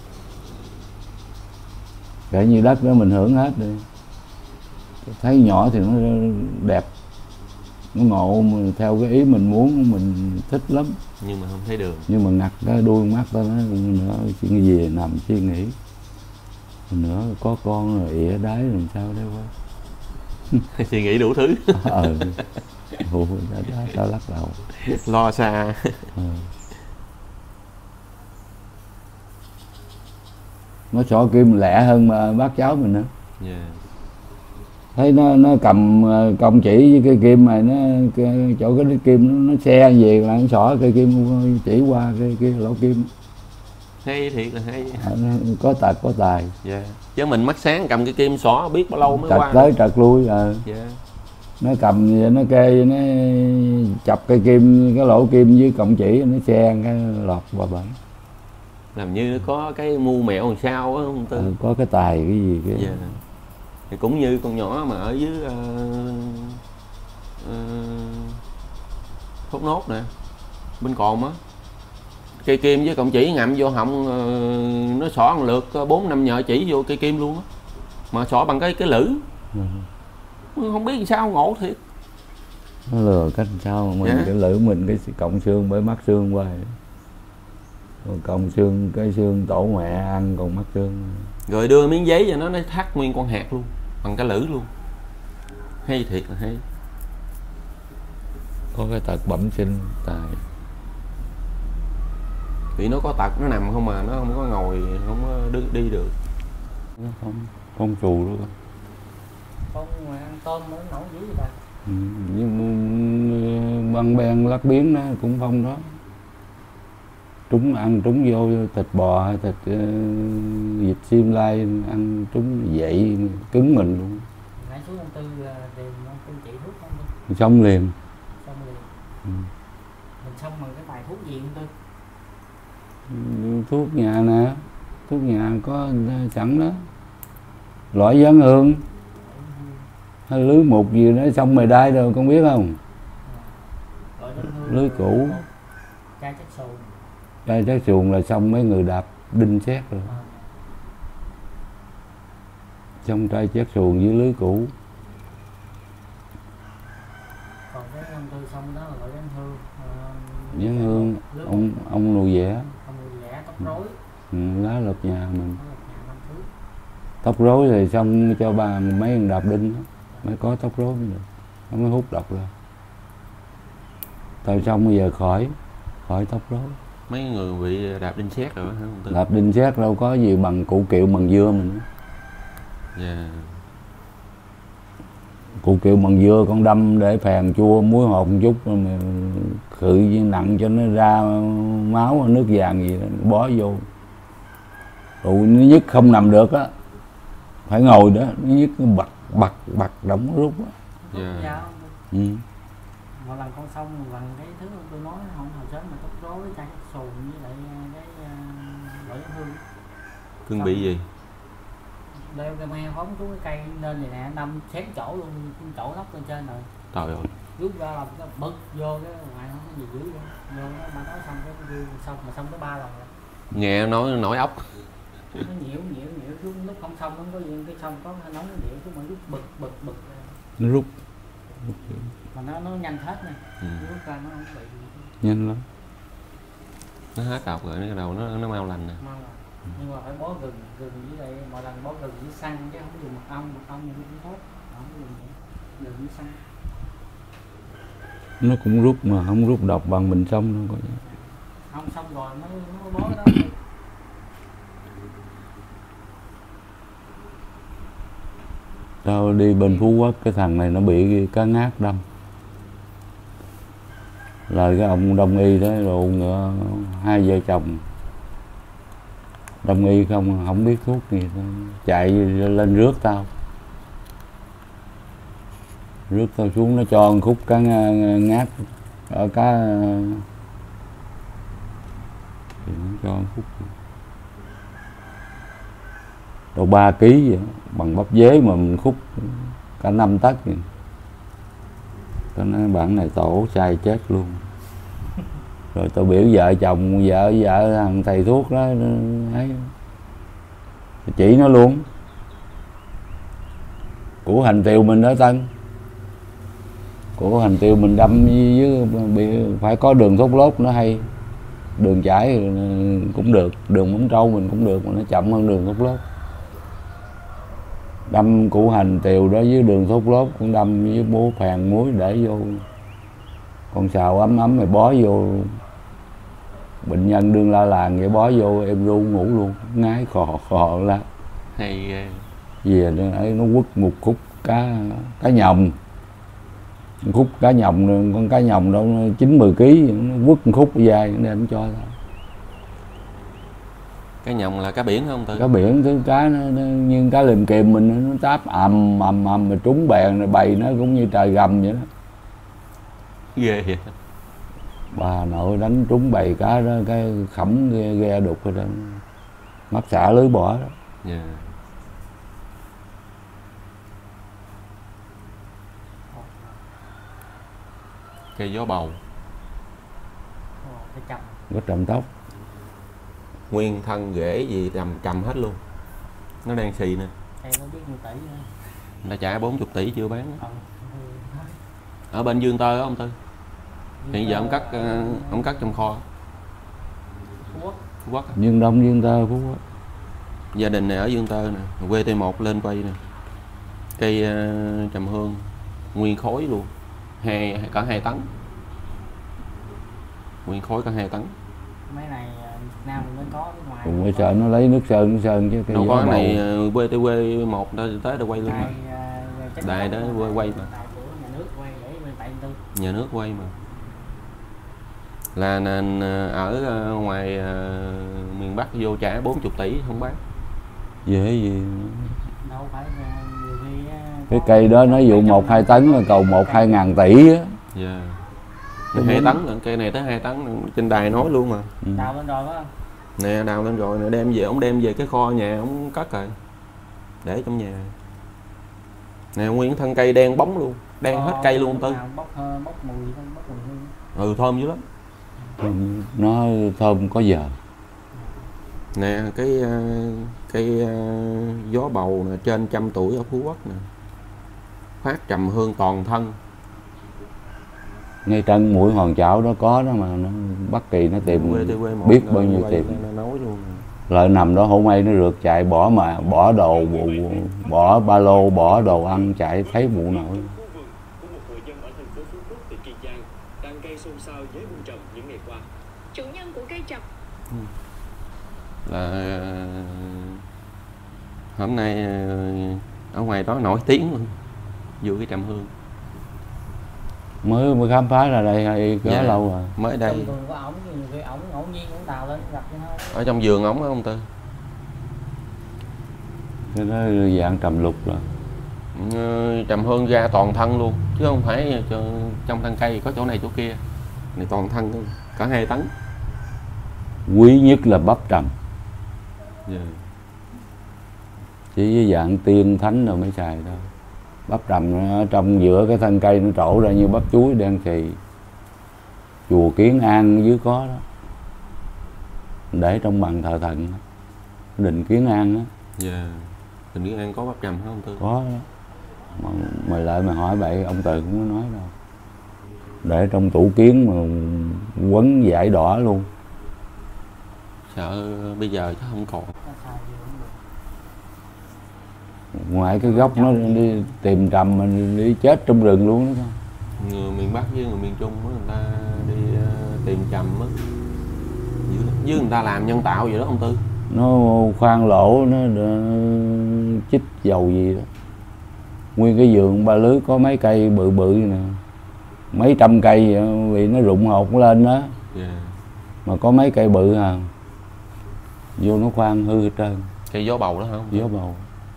Kể như đất đó mình hưởng hết đi. Thấy nhỏ thì nó đẹp, nó ngộ theo cái ý mình muốn, mình thích lắm. Nhưng mà không thấy đường. Nhưng mà ngặt cái đuôi mắt tao nói nữa chuyện gì nằm suy nghĩ nữa, có con rồi ỉa đái làm sao đây quá. Suy nghĩ đủ thứ. Tao lắc đầu. Lo xa. Nó xỏ kim lẹ hơn mà bác cháu mình nữa. Dạ. Thấy nó cầm công chỉ với cây kim này, chỗ cái kim nó xe về là nó xỏ cây kim chỉ qua cái lỗ kim. Hay thiệt là hay. Có tật có tài. Dạ. Chứ mình mắt sáng cầm cái kim xỏ biết bao lâu mới trật qua. tới trật lui. Dạ. Nó cầm vậy, nó kê, nó chọc cây kim, cái lỗ kim với cọng chỉ, nó xe cái lọt qua bển. Làm như nó có cái mưu mẹo làm sao á không Tư. Có cái tài cái gì cái. Dạ. Thì cũng như con nhỏ mà ở dưới Thốt Nốt nè, bên Cồn á, cây kim với cọng chỉ ngậm vô họng, nó xỏ một lượt 4-5 nhợ chỉ vô cây kim luôn á, mà xỏ bằng cái lử. Không biết làm sao ngộ thiệt. Nó lừa cách sao mà mình Dạ. cái lử mình cái cọng xương bởi mắt xương qua. Còn cọng xương cái xương tổ mẹ ăn còn mắt xương. Rồi đưa miếng giấy cho nó thắt nguyên con hạt luôn, bằng cái lử luôn. Hay thiệt là hay. Có cái tật bẩm sinh tài. Vì nó có tật nó nằm không mà nó không có ngồi, không có đi được. Nó không trù luôn. Con mà ăn tôm nó nổi dữ vậy ta. Nhưng băng ben lắc biến đó cũng không đó. Ăn trúng vô thịt bò hay thịt vịt sim lai ăn trúng vậy cứng mình luôn. Nãy xuống ông Tư tìm con chị thuốc không đi. Xong liền. Xong liền. Mình xong bằng cái bài thuốc gì không Tư? Thuốc nhà nè, thuốc nhà có sẵn đó. Loại gián hương hay lưới mục gì đó xong mày đai rồi con biết không? Lưới cũ. Chai chất xù. Chai chất xuồng là xong mấy người đạp đinh sét rồi. Xong chai chất xuồng với lưới cũ. Còn cái ông Tư xong đó là gọi gián hương. Gián hương ông nụ vẽ. Ông nụ vẽ tóc rối. Lá lợp nhà mình. Tóc rối thì xong cho bà mấy thằng đạp đinh đó. Mới có tóc rối mới được. Nó mới hút độc ra. Từ xong bây giờ khỏi tóc rối. Mấy người bị đạp đinh sét rồi hả không Tư? Đạp đinh sét đâu có gì bằng cụ kiệu bằng dưa mình. Dạ. Cụ kiệu bằng dưa con đâm để phèn chua muối hột một chút mà khự nặng cho nó ra máu nước vàng gì đó, bó vô. Cụ nó nhức không nằm được á, phải ngồi đó, nó nhức nó bật động rút á. Dạ. Một lần con xong một lần cái thứ tôi nói không hồi sớm mà tóc rối chai chất xù với lại cái loại gián hương. Cưng bị gì? Đeo cái me phóng xuống cái cây lên này nè, đâm xém chỗ luôn, chỗ nóc lên trên rồi. Trời ơi. Rút ra làm cái bực vô cái ngoài không có gì dữ vậy. Vô nó mà nói xong cái xong mà xong tới 3 lần rồi. Nghe nói nổi ốc. Nó nhiễu xuống lúc không xong nó có gì cái xong có nóng nó nhiễu xuống mà rút bực. Nó rút. Mà nó nhanh hết nè. Rút ra nó không bị. Nhanh lắm. Nó hết độc rồi, nó đầu nó mau lành nè. Nhưng mà phải bó gừng với lại mọi lần bó gừng với xăng chứ không dùng mật ong thì cũng tốt. Không dùng gừng với xăng. Nó cũng rút mà không rút độc bằng bình sông đâu. Không xong rồi nó bó đó. Tao đi bên Phú Quốc, cái thằng này nó bị cá ngát đâm. Là cái ông đông y đó rồi ngựa, hai vợ chồng đông y không biết thuốc gì, chạy lên rước tao xuống, nó cho một khúc cá ngát ở cá thì nó cho một khúc độ 3 kg vậy, bằng bắp dế mà mình khúc cả 5 tấc vậy. Tao nói bản này tổ sai chết luôn. Rồi tao biểu vợ chồng vợ thằng thầy thuốc đó ấy, chỉ nó luôn, củ hành tiêu mình ở Tân, củ hành tiêu mình đâm với phải có đường thốt lốt nó hay, đường chảy cũng được, đường móng trâu mình cũng được mà nó chậm hơn đường thốt lốt. Đâm củ hành tiều đó với đường thốt lốt, cũng đâm với bố phèn muối để vô con xào ấm rồi bó vô. Bệnh nhân đương la làng vậy bó vô em ru ngủ luôn, ngái khò la. Hay ghê. Về nó quất một khúc cá nhồng, một khúc cá nhồng, con cá nhồng đó 9-10 kg, nó quất một khúc dài nên nó cho thôi. Cá nhồng là cá biển không Tư? Cá biển, cái cá nó như cá liềm kiềm mình, nó táp ầm mà trúng bèn rồi bầy nó cũng như trời gầm vậy đó. Ghê vậy. Bà nội đánh trúng bầy cá đó, cái khẩm ghe đục rồi đó, mắc xả lưới bỏ đó. Yeah. Cây gió bầu. Có trầm tóc. Nguyên thân rễ gì trầm hết luôn. Nó đang xì nè. Em nó biết nhiêu tỷ nữa. Nó trả 40 tỷ chưa bán. Ở bên Dương Tơ đó ông Tư. Hiện giờ ông cắt trong kho. Phú Quốc. Dương Đông, Dương Tơ, Phú Quốc. Gia đình này ở Dương Tơ nè, quê T1 lên quay nè. Cây trầm hương nguyên khối luôn. Cả 2 tấn. Nguyên khối cả 2 tấn. Mấy này Việt Nam mình mới có bên ngoài. Cũng phải sợ nó lấy nước sơn chứ. Đâu có này quê TQ1 tới đây quay luôn mà. Đài đó quay mà. Nhà nước quay mà. Là nên ở ngoài miền Bắc vô trả 40 tỷ không bán. Dễ gì. Đâu phải nhiều khi cái cây đó nó dụ 1-2 tấn là cầu 1-2 ngàn tỷ á. Dạ. 2 tấn lận, cây này tới 2 tấn trên đài nói luôn mà. Đào lên rồi phải không? Nè đào lên rồi nè, ông đem về cái kho nhà ông cất rồi. Để trong nhà. Nè nguyên thân cây đen bóng luôn, đen hết cây luôn Tư. Bốc mùi hương. Ừ thơm dữ lắm. Nó thơm có giờ. Nè cái gió bầu nè, trên 100 tuổi ở Phú Quốc nè. Phát trầm hương toàn thân. Ngay trên mũi hòn chảo đó có đó mà nó bất kỳ nó tìm biết bao nhiêu tìm. Lợi nằm đó hổ may nó rượt chạy bỏ đồ, bỏ ba lô, bỏ đồ ăn chạy thấy mụ nội. Chủ nhân của cây trầm là hôm nay ở ngoài đó nổi tiếng luôn, vô cái trầm hương. Mới khám phá ra đây hay có lâu rồi. Mới đây. Trong vườn của ổng thì ổng ngẫu nhiên ổng đào lên gặp cho nó. Ở trong vườn ổng đó ông Tư. Cái đó dạng trầm lục rồi. Trầm hương ra toàn thân luôn chứ không phải trong thân cây có chỗ này chỗ kia. Này toàn thân luôn, cả 2 tấn. Quý nhất là bắp trầm. Yeah. Chỉ với dạng tiên thánh rồi mới xài thôi. Bắp trầm nó trong giữa cái thân cây nó trổ ra như bắp chuối đen xì. Chùa Kiến An dưới có đó, để trong bằng thờ thần, đình Kiến An á. Dạ. Đình Kiến An có bắp trầm không Tư? Có đó. Mày lại mày hỏi bậy ông Từ cũng có nói đâu. Để trong tủ kiến mà quấn vải đỏ luôn. sợ bây giờ chắc không còn. Nó xài gì cũng được. Ngoài cái gốc nó đi tìm trầm mình đi chết trong rừng luôn đó con. Người miền Bắc với người miền Trung á, người ta đi tìm trầm á, với người ta làm nhân tạo vậy đó ông Tư. Nó khoan lỗ, nó chích dầu gì đó. Nguyên cái vườn ba lưới có mấy cây bự bự nè, mấy trăm cây vì nó rụng hột lên đó. Yeah. Mà có mấy cây bự à, vô nó khoan hư hết trơn. Cây gió bầu đó hả? Gió bầu.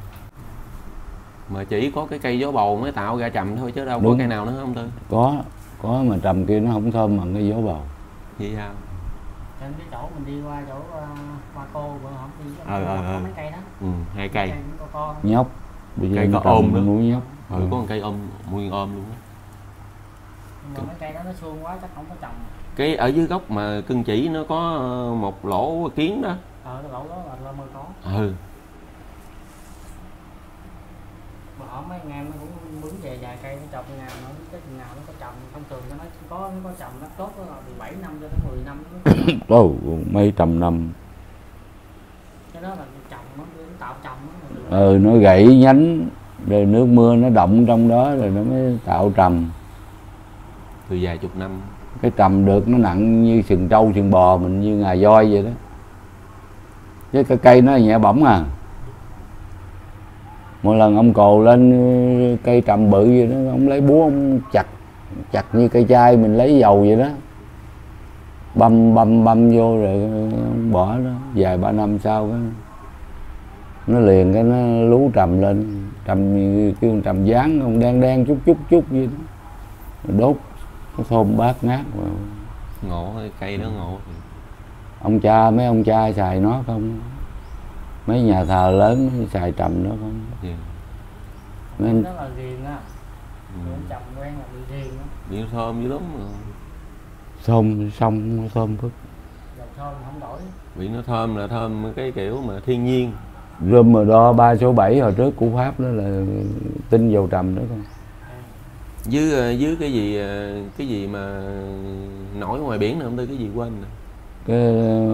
Mà chỉ có cái cây gió bầu mới tạo ra trầm thôi chứ đâu Đúng. có cây nào nữa không Tư? Có mà trầm kia nó không thơm bằng cái gió bầu. Vậy sao? Trên cái chỗ mình đi qua chỗ Hoa Cô bữa không đi Có mấy cây đó. 2 cây. Cây cũng to. Nhóc. Bây giờ Cây có trồng ôm đó. núi nhóc. Có một cây nguyên ôm luôn á. Nhưng mà mấy cây đó nó suông quá chắc không có trồng. Cái ở dưới gốc mà cưng chỉ nó có một lỗ kiến đó. Cái lỗ đó là mơ có. Ừ. Mà ở mấy anh em nó cũng mướn về vài cây nó trồng nào nó cái chừng nào nó có trồng, thông thường nó có trồng nó tốt đó là từ 7 năm cho đến 10 năm. Ồ, mấy trăm năm. Cái đó là trồng nó tạo trồng nó. Nó gãy nhánh rồi nước mưa nó động trong đó rồi nó mới tạo trầm. Từ vài chục năm. Cái trầm được nó nặng như sừng trâu sừng bò mình, như ngà voi vậy đó. Chứ cái cây nó nhẹ bỏng à. Mỗi lần ông cồ lên cây trầm bự vậy đó, ông lấy búa ông chặt như cây chai mình lấy dầu vậy đó, băm vô rồi ông bỏ đó. Vài 3 năm sau nó liền cái nó lú trầm lên, trầm kêu trầm dáng, ông đen chút vậy đó, đốt nó thơm bát ngát. Ngộ, cây đó ngộ. Mấy ông cha xài nó không, mấy nhà thờ lớn xài trầm đó không. Yeah. Nên đó là ghiền á. Trồng quen là bị ghiền á. Bị thơm dữ lắm mà. Xong thơm phức. Dầu thơm không đổi. Bị nó thơm là thơm cái kiểu mà thiên nhiên. Rơm mà đo 3 số 7 hồi trước của Pháp đó là tinh dầu trầm đó con. Dưới cái gì mà nổi ngoài biển nè ông Tư, cái gì quên nè. Cái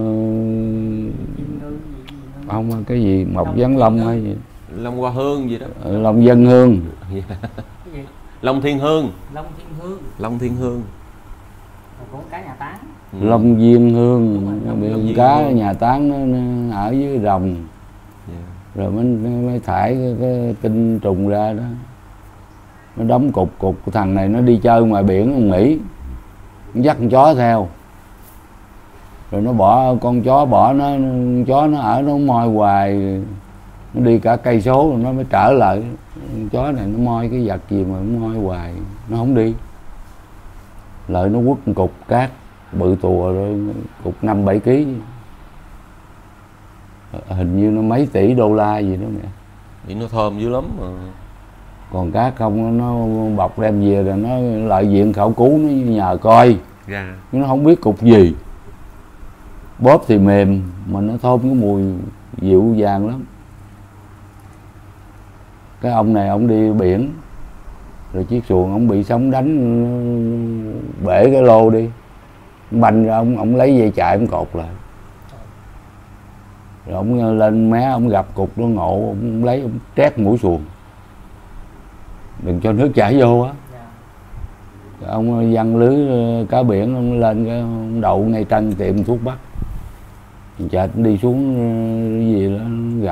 không, cái gì mọc gián long hay gì, Long Hoa Hương gì đó. Long Dân Hương. Cái gì? Long Thiên Hương. Long Thiên Hương. Long Có cá nhà tán. Long Diên Hương. Long Cá Diên nhà tán nó ở dưới rồng. Yeah. Rồi mới thải cái tinh trùng ra đó, nó đóng cục. Thằng này nó đi chơi ngoài biển không nghỉ, nó dắt con chó theo, rồi nó bỏ con chó, chó nó ở nó moi hoài, nó đi cả cây số rồi nó mới trở lại. Con chó này nó moi cái vật gì mà nó moi hoài, nó không đi. Lợi nó quất một cục cát bự tùa rồi, cục 5-7 kg, hình như nó mấy tỷ đô la gì đó nè. Vì nó thơm dữ lắm mà. Còn cát không nó bọc đem về rồi nó lại viện khảo cứu, nó nhờ coi. Yeah. Nó không biết cục gì, bóp thì mềm mà nó thơm cái mùi dịu dàng lắm. Cái ông này ông đi biển rồi chiếc xuồng ông bị sóng đánh bể cái lô đi, banh ra ông lấy dây chài ông cột lại, rồi ông lên mé ông gặp cục nó ngộ, ông lấy ông trét mũi xuồng đừng cho nước chảy vô á. Ông văng lưới cá biển, ông lên cái ông đậu ngay chân tiệm thuốc bắc, chợt đi xuống cái gì đó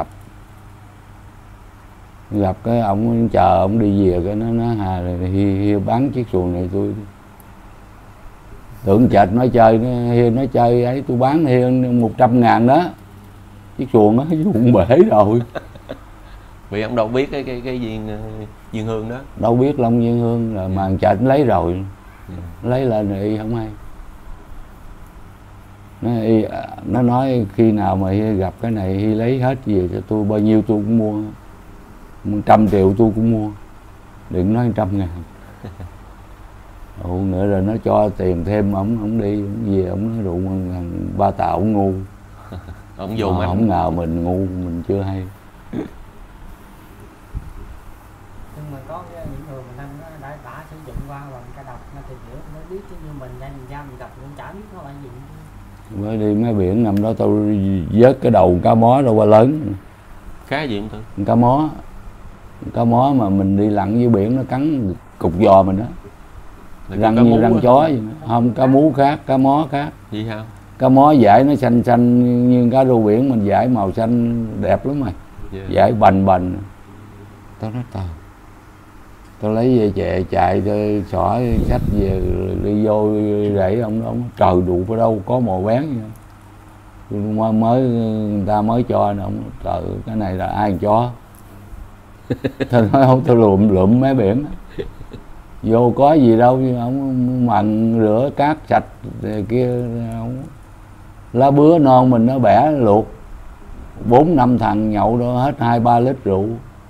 gặp cái ông chờ ông đi về, cái nó hà hi bán chiếc xuồng này tôi tưởng chợt nói chơi, nó chơi ấy tôi bán hi 100.000 đó, chiếc xuồng đó xuồng bể rồi. Vì ông đâu biết cái viên hương đó. Đâu biết Long Viên Hương là màn chợt lấy rồi. Lấy lên rồi y không hay. Nó nói khi nào mà gặp cái này y lấy hết về cho tôi, bao nhiêu tôi cũng mua, 100 triệu tôi cũng mua, đừng nói 100.000. Nữa rồi nó cho tiền thêm, ổng đi về ổng nói rượu thằng Ba Tàu ổng ngu. Ổng vô mà ổng ngờ mình ngu, mình chưa hay. Nhưng mà có những người mình đã sử dụng qua bằng cái độc nó tìm hiểu, nó biết chứ như mình đây mình ra mình gặp cũng chả biết nó là gì. mới đi mấy biển năm đó tôi vớt cái đầu cá mó đâu qua lớn. Cá gì không Tư? Cá mó mà mình đi lặn dưới biển nó cắn cục giò mình đó, Là răng cá như mú răng á. chó vậy đó. Không, cá mú khác, cá mó khác. Gì sao? Cá mó dải nó xanh xanh như cá rô biển, mình dải màu xanh đẹp lắm mày. Yeah. Dải bành bành. Tao nói tao lấy về chè chạy tôi xỏ sách về đi vô rẫy ông trời đụ ở đâu có mồi bén vậy. Mới người ta mới cho ông trời cái này là ai cho. Tôi nói không, tôi lượm mấy biển vô có gì đâu, ông mặn rửa cát sạch kia, ông lá bứa non mình nó bẻ luộc 4-5 thằng nhậu đó hết 2-3 lít rượu.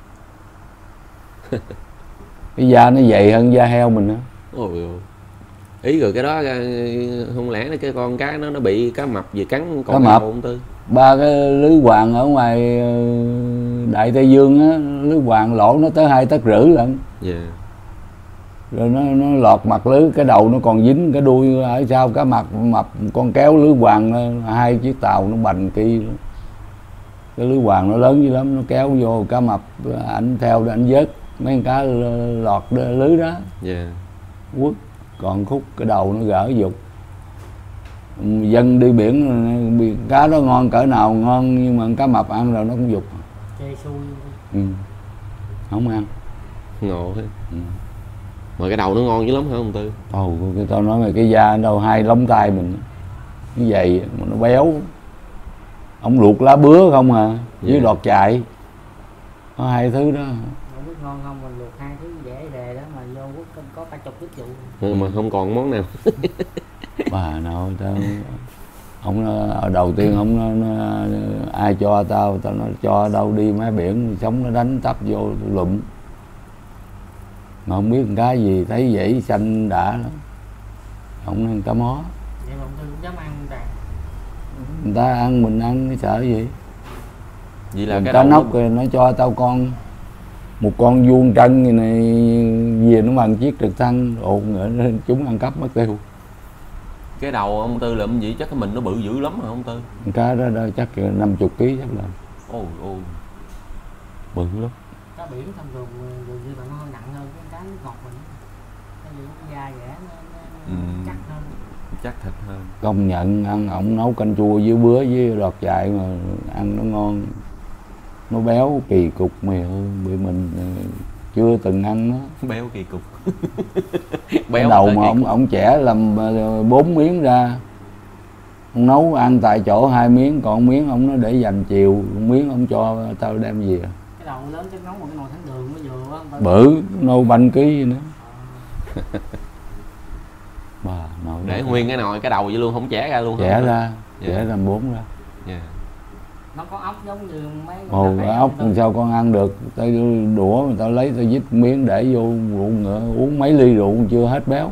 Cái da nó dày hơn da heo mình nữa. Ôi ôi. Ý rồi cái đó không lẽ cái con cá nó bị cá mập gì cắn còn Cá mập. không Tư? 3 cái lưới hoàng ở ngoài Đại Tây Dương á, lưới hoàng lỗ nó tới 2,5 tấc lận. Dạ. Rồi nó lọt mặt lưới, cái đầu nó còn dính cái đuôi ở sau cá mập con kéo lưới hoàng 2 chiếc tàu nó bành kia. Cái lưới hoàng nó lớn dữ lắm, nó kéo vô cá mập, ảnh theo để ảnh vớt mấy con cá lọt lưới đó. Dạ. Quất còn khúc cái đầu nó gỡ dục. Dân đi biển cá đó ngon cỡ nào ngon, nhưng mà cá mập ăn rồi nó cũng dục. Chê xui. Ừ. Không ăn. Ngộ thế. Ừ. Mà cái đầu nó ngon dữ lắm hả ông Tư? Tao nói mày cái da đâu 2 lóng tay mình như vậy mà nó béo. Ông luộc lá bứa không à, với đọt chạy, có 2 thứ đó. Không biết ngon không, mình luộc 2 thứ dễ đề đó mà vô quốc có cả chục ví dụ. Mà không còn món nào. Bà nội tao, ông ở đầu tiên ông nó ai cho tao nói cho đâu đi mấy biển sống nó đánh tấp vô lụm. Mà không biết con cá gì, thấy vậy xanh đã lắm. Ông ăn cá mó. Vậy mà ông Tư cũng dám ăn không Trà? Người ta ăn mình ăn cái sợ gì. Vậy là Còn cái cá đầu nóc rồi nó cho tao một con vuông trân như này về nó bằng chiếc trực thăng ột nữa chúng ăn cắp mất tiêu. cái đầu ông Tư lụm vậy chắc cái mình nó bự dữ lắm hả ông Tư? Con cá đó chắc 50 kg chắc là Ôi ôi. bự lắm. Cá biển thông thường như là nó hơi nặng hơn cái cá nước ngọt mình. Cái gì cái da rẻ nó chắc hơn. Chắc thịt hơn. Công nhận ăn ổng nấu canh chua với bứa với đọt chạy mà ăn nó ngon, nó béo kỳ cục mày ơi, bị mình chưa từng ăn nó. Béo kỳ cục. Cái đầu mà ổng chẻ làm 4 miếng ra, ông nấu ăn tại chỗ 2 miếng, còn miếng ông nó để dành chiều, miếng ông cho tao đem về. Cái đầu lớn chắc nấu một cái nồi thánh đường mới vừa á. Bự nâu banh ký vậy nữa. Bà nội để nguyên cái nồi cái đầu vậy luôn, không chẻ ra luôn hả? chẻ ra, Dạ. chẻ làm 4 ra. Dạ. Nó có ốc giống như mấy Ồ, ốc sao con ăn được, tao đũa mà tao lấy tao dít miếng để vô rượu ngựa, uống mấy ly rượu chưa hết béo.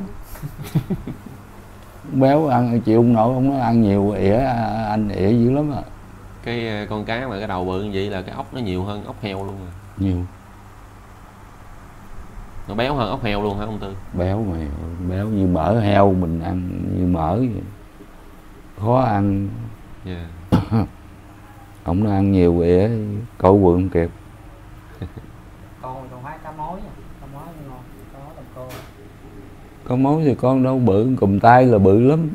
Béo ăn chịu không nổi, ông nó ăn nhiều ỉa, anh ỉa dữ lắm à. Cái con cá mà cái đầu bự như vậy là cái ốc nó nhiều hơn ốc heo luôn rồi. Nhiều. Nó béo hơn ốc heo luôn hả ông Tư? Béo mày, béo như mỡ heo mình ăn như mỡ vậy. Khó ăn. Dạ. Ông nó ăn nhiều ỉa, câu vượn không kịp. Còn phải cá mối nha, cá mối ngon, có đồng cô. Có mối thì con đâu bự, cùm tay là bự lắm.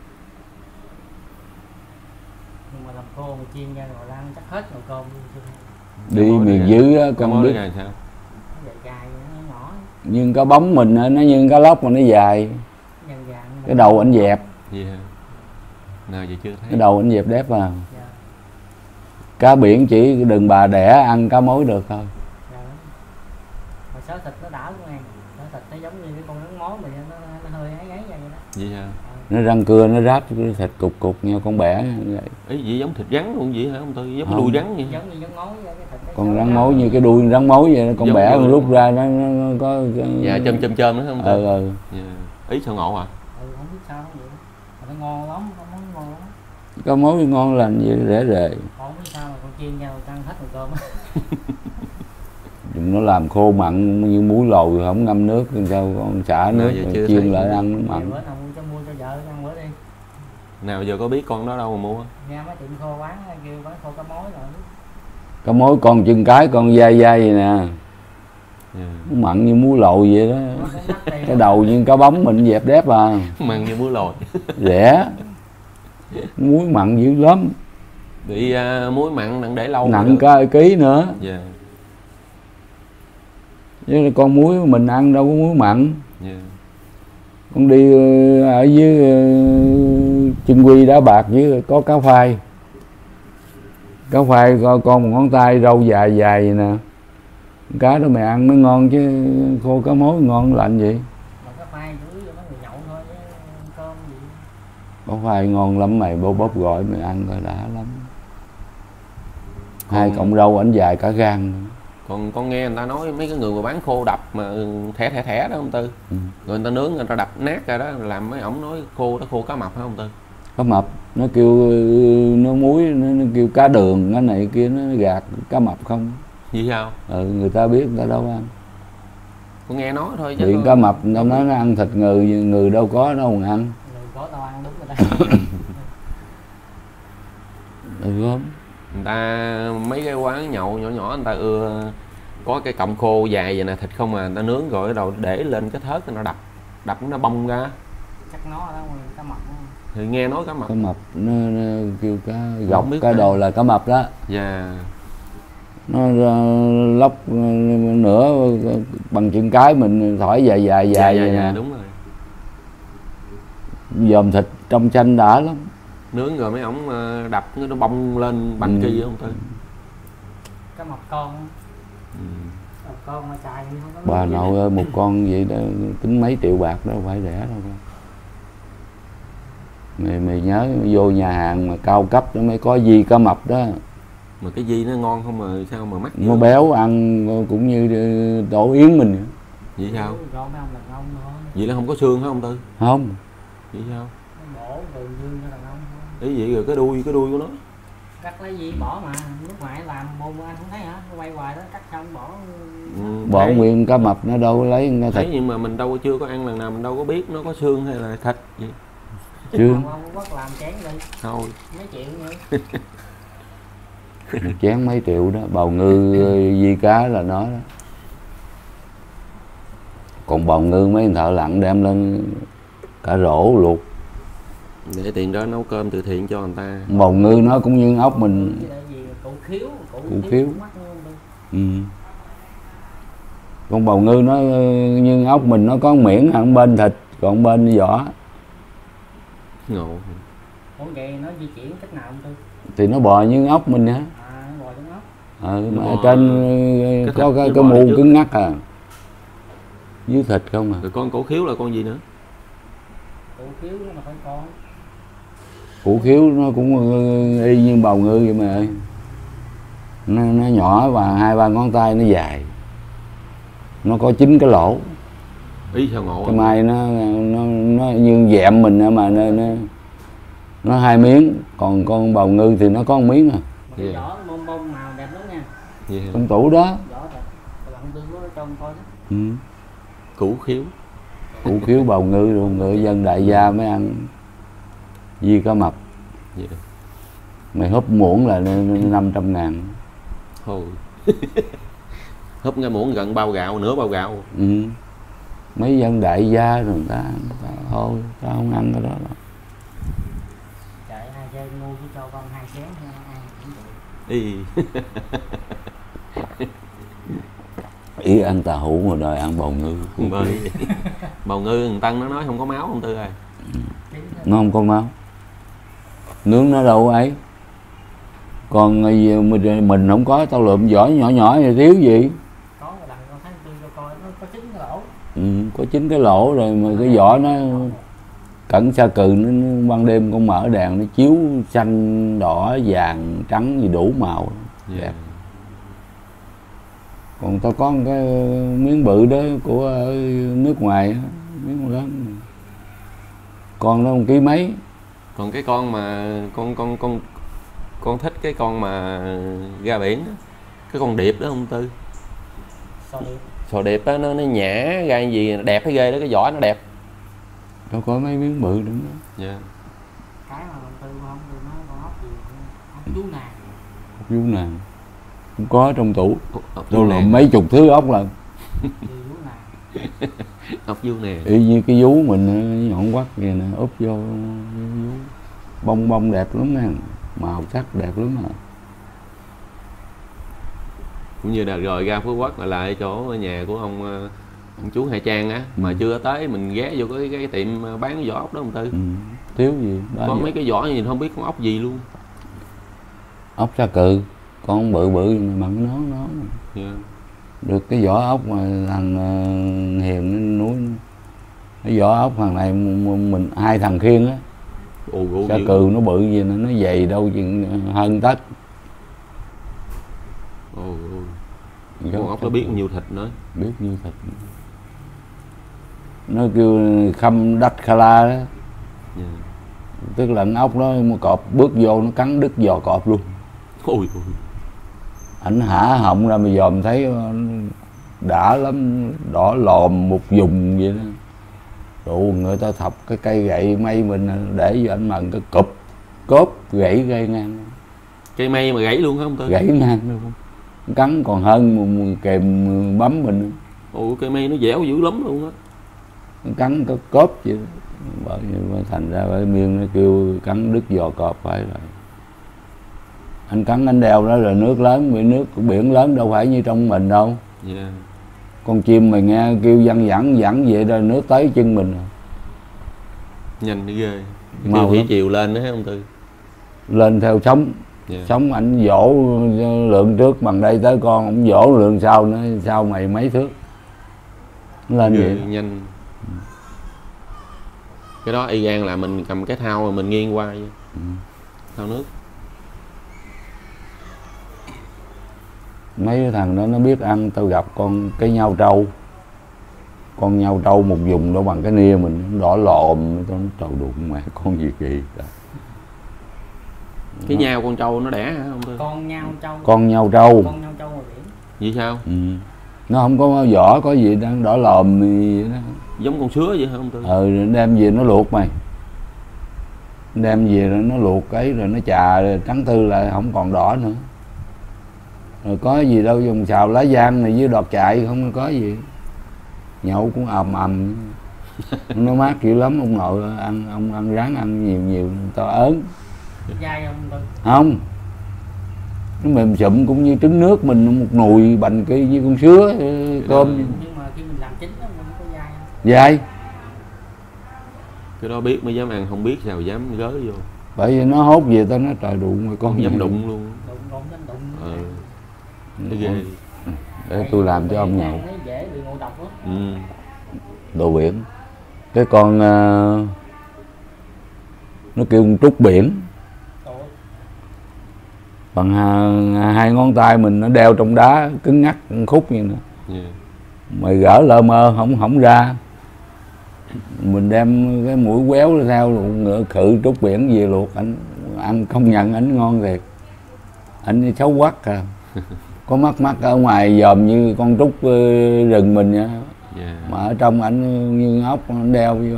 Nhưng mà làm khô mà chiên ra rồi ăn chắc hết nồi cơm. Đi miền dưới á, con con biết. biết sao? Dài dài nó nhỏ, Nhưng cá bóng mình á, nó như cá lóc mà nó dài. dàn dàn. Cái đầu anh dẹp, Gì hả? Nào vậy chưa thấy. cái đầu anh dẹp đép vào. Dạ, Cá biển chỉ đừng bà đẻ ăn cá mối được thôi. dạ. Mà sớ thịt nó đã luôn em. Sớ thịt nó giống như cái con rắn mối mà nó hơi ấy vậy đó. Vậy sao? Nó răng cưa nó ráp cái thịt cục cục như con bẻ vậy. Ý vậy giống thịt rắn luôn vậy hả ông Tư? Giống Không. đuôi rắn vậy. Giống như giống ngói vậy, cái thịt nó Con xấu rắn ra. mối như cái đuôi rắn mối vậy, con Giống bẻ như- rút ra nó có cái... Dạ chôm nữa hả ông Tư? Dạ. Ý sao ngộ à? Không biết sao vậy. Mà nó ngon lắm, nó ngon lắm. Cá mối ngon lành vậy rẻ rề. Còn không biết sao mà con chiên nhau ăn hết nồi cơm. Nó làm khô mặn như muối lồi không ngâm nước, làm sao con xả nước vậy rồi chưa chiên thấy. lại ăn nó Bữa mặn. nào mua cho vợ ăn bữa đi. Nào giờ có biết con đó đâu mà mua. Nghe mấy tiệm khô bán kêu bán khô cá mối rồi. Cá mối con chân cái con dai dai vậy nè. Nó mặn như muối lồi vậy đó. Cái đầu như cá bóng mình dẹp đép à. Mặn như muối lồi. Rẻ. Muối mặn dữ lắm. Bị muối mặn nặng để lâu. Nặng cả ký nữa. Dạ. Chứ con muối mình ăn đâu có muối mặn. Dạ. Con đi ở dưới Chân Quy Đá Bạc với có cá phai. Cá phai con một ngón tay râu dài dài vậy nè. Cá đó mày ăn mới ngon chứ khô cá mối ngon lạnh vậy. Mà cá phai chủ yếu cho mấy người nhậu thôi chứ cơm gì. Cá phai ngon lắm mày, bố bóp gọi mày ăn coi đã lắm. Hai cọng râu ảnh dài cả gan. Còn con nghe người ta nói mấy cái người mà bán khô đập mà thẻ đó ông Tư. Rồi người ta nướng người ta đập nát ra đó, làm mấy ổng nói khô đó khô cá mập hả ông Tư? Cá mập nó kêu nó muối, nó kêu cá đường cái này kia, nó gạt cá mập không. Gì sao? Người ta biết người ta đâu ăn. Con nghe nói thôi chứ. Điện cá mập tao nói nó ăn thịt người đâu có đâu mà ăn. Người có tao ăn đúng rồi đó. Gớm. Người ta mấy cái quán nhậu nhỏ nhỏ người ta ưa có cái cọng khô dài vậy nè, thịt không à, người ta nướng rồi cái đầu để lên cái thớt nó đập nó bong ra. Chắc nó đó cá mập đó. Thì nghe nói cá mập. Cá mập nó kêu cá gọc cá đồ là cá mập đó. Dạ. Nó lóc nửa bằng chân cái mình thổi dài dài vậy nè. Đúng rồi. Dòm thịt trong chanh đã lắm. Nướng rồi mấy ổng đập nó bong lên bành kia không Tư? Cá mập con. Mập con mà xài không có. Bà nội ơi, một con vậy đó tính mấy triệu bạc đó, không phải rẻ đâu. Mày nhớ vô nhà hàng mà cao cấp nó mới có di cá mập đó. Mà cái di nó ngon không mà sao mà mắc nó béo, ăn cũng như tổ yến mình. Vậy sao? Gom mấy ông là ngon thôi. Vậy nó không có xương hả ông Tư? Không. Vậy sao? Nó bổ gần như là ngon thôi. Ý vậy rồi cái đuôi của nó. Cắt lấy gì bỏ mà, nước ngoài làm bồn anh không thấy hả? Nó quay hoài đó, cắt xong bỏ. Bỏ nguyên cá mập nó đâu có lấy nó thịt. Thấy nhưng mà mình đâu có chưa có ăn lần nào, mình đâu có biết nó có xương hay là thịt gì. Chưa. Ông Quốc làm chén đi. Thôi. Mấy triệu nữa. Một chén mấy triệu đó, bào ngư di cá là nó đó. Còn bào ngư mấy thợ lặn đem lên cả rổ luộc. Để tiền đó nấu cơm từ thiện cho người ta. Bào ngư nó cũng như ốc mình. Cụ khiếu. Con bào ngư nó như ốc mình, nó có miệng ăn bên thịt, còn bên vỏ. Ngộ. Ủa vậy nó di chuyển cách nào không Tư? Thì nó bò như ốc mình hả? Nó bò trong ốc. Mà trên có cái mu cứng ngắc à. Dưới thịt không à. Rồi con cổ khiếu là con gì nữa? Cổ khiếu nó phải con. Cổ khiếu nó cũng y như bào ngư vậy mà ơi. Nó nhỏ và 2-3 ngón tay nó dài. Nó có 9 cái lỗ. Ý sao ngộ. Cái mai nó như dẹm mình mà nó 2 miếng, còn con bào ngư thì nó có 1 miếng à. Cái vỏ bông bông màu đẹp lắm nha. Con tủ đó. Vỏ đẹp. Bạn Tư có trong coi đó. Củ khiếu. Củ khiếu bào ngư rồi người dân đại gia mới ăn di cá mập. Vậy. Mày húp muỗng là 500.000. Thôi. Húp cái muỗng gần bao gạo, nửa bao gạo. Mấy dân đại gia rồi người ta thôi, tao không ăn cái đó đâu. Trời, hai chơi ngu chứ cho con 2 chén cho nó ăn cũng được. Ý. Ý ăn tàu hũ mà đòi ăn bào ngư. Bào ngư thằng Tân nó nói không có máu không Tư ơi. Nó không có máu. Nướng nó đâu ấy. Còn mình không có, tao lượm vỏ nhỏ nhỏ thì thiếu gì. Có một lần con thấy Tư cho coi nó có 9 cái lỗ. Có 9 cái lỗ rồi mà cái vỏ nó cẩn xa cừ, nó ban đêm con mở đèn nó chiếu xanh đỏ vàng trắng gì đủ màu đẹp. Còn tao có một cái miếng bự đó của nước ngoài, miếng lớn, con đó 1 ký mấy. Còn cái con mà con thích cái con mà ra biển đó. Cái con điệp đó không Tư? Sò điệp đó nó nhả ra gì đẹp hay ghê đó, cái vỏ nó đẹp. Tao có mấy miếng bự đúng đó. Dạ. cái mà ông Tư không tôi nói con ốc gì, ốc vú nàng. Ốc vú nàng cũng có trong tủ, Ốc tôi vú là nàng. mấy chục thứ ốc lần. Gì vú nàng. Ốc vú nè. Y như cái vú mình nhọn quắt vậy nè, úp vô vú. Bông bông đẹp lắm nha, màu sắc đẹp lắm à. Cũng như đợt rồi ra Phú Quốc lại chỗ nhà của ông chú Hai Trang á, mà chưa tới mình ghé vô cái tiệm bán vỏ ốc đó ông Tư. Thiếu gì đó, Có mấy cái vỏ nhìn không biết con ốc gì luôn. ốc sa cừ, con bự bự mà nó nón. Yeah. Được cái vỏ ốc mà thằng Hiền núi, cái vỏ ốc thằng này mình hai thằng khiêng á. Sa cừ nó bự gì nó dày đâu chừng hơn tấc. Con ốc nó biết nhiều thịt nữa. Biết nhiêu thịt. Nó kêu khâm đách kha la đó. Yeah. Tức là con ốc đó cọp bước vô nó cắn đứt giò cọp luôn. Ôi. Ảnh hả họng ra mà dòm thấy đã lắm, đỏ lòm một vùng vậy đó. Đủ người ta thọc cái cây gậy mây mình để vô ảnh mần cái cụp cốp gãy gây ngang. Cây mây mà gãy luôn hả ông Tư? Gãy ngang luôn. Cắn còn hơn kèm bấm mình. Ồ, cây mây nó dẻo dữ lắm luôn á. Cắn cái cốp vậy đó. Bởi vì thành ra bởi miên nó kêu cắn đứt giò cọp phải rồi. Anh cắn anh đeo đó rồi nước lớn, nước biển lớn đâu phải như trong mình đâu. Yeah. Con chim mày nghe kêu văng vậy đó, nước tới chân mình rồi. Nhanh đi ghê. Mau Thủy lắm. chiều lên đó hả ông Tư? Lên theo sóng. Yeah. Sóng ảnh dỗ lượng trước bằng đây tới con, ông dỗ lượng sau nữa, sau mày mấy thước. Lên vậy. Nhanh. Cái đó y gan là mình cầm cái thao mà mình nghiêng qua vậy. Thao nước. Mấy thằng đó nó biết ăn. Tao gặp con cái nhau trâu, con nhau trâu một vùng đó bằng cái nia mình, nó đỏ lòm. Tao nói trời đụng mẹ con gì kỳ đó. Cái nhau con trâu nó đẻ hả ông Tư? Con nhau trâu. Con nhau trâu. Con nhau trâu ngoài biển. Vậy sao? Nó không có vỏ có gì, đang đỏ lòm vậy đó. Giống con sứa vậy hả ông Tư? Đem về nó luộc mày, đem về rồi nó luộc ấy rồi nó chà rồi trắng tư lại không còn đỏ nữa. Rồi có gì đâu, dùng xào lá giang này với đọt chạy không có gì. Nhậu cũng ầm nó mát dữ lắm. Ông nội ông ăn ráng ăn nhiều to ớn. Dai không Tư? Không, nó mềm sụm cũng như trứng nước mình, một nồi bành kia như con sứa cơm. Nhưng mà khi mình làm chín nó không có dai không? Dai. Cái đó biết mới dám ăn, không biết sao dám gớ vô. Bởi vì nó hốt về tao nói trời đụng rồi con Không dám gì. đụng luôn. Đụng con đến đụng. Cái ghê. Để tôi làm cho ông nhậu. Nó dễ bị ngộ độc á. Đồ biển. Cái con nó kêu con trúc biển. Bằng hai ngón tay mình nó đeo trong đá cứng ngắc khúc như nè. Yeah. Mày gỡ lơ mơ không ra. Mình đem cái mũi quéo theo ngựa khự trúc biển về luộc, anh ăn công nhận ảnh ngon thiệt. Ảnh xấu quắc à. Có mắt ở ngoài dòm như con trúc rừng mình vậy. Yeah. Mà ở trong ảnh như ốc anh đeo vô.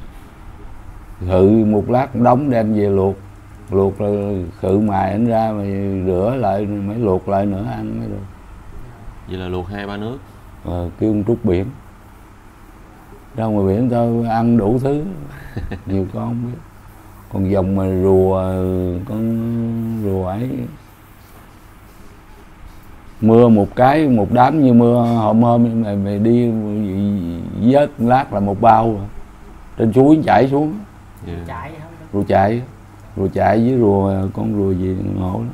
Khự một lát đóng đem về luộc. Luộc rồi khự mài ảnh ra mà rửa lại mới luộc lại nữa ăn mới được. Vậy là luộc 2-3 nước. Kêu con trúc biển. Ra ngoài biển tao ăn đủ thứ. Nhiều con không biết. Còn dòng mà rùa, con rùa ấy mưa một cái một đám như mưa hôm mày đi vớt lát là một bao rồi. Trên suối chảy xuống. Yeah. Chạy không? Rùa chạy với con rùa gì ngộ lắm.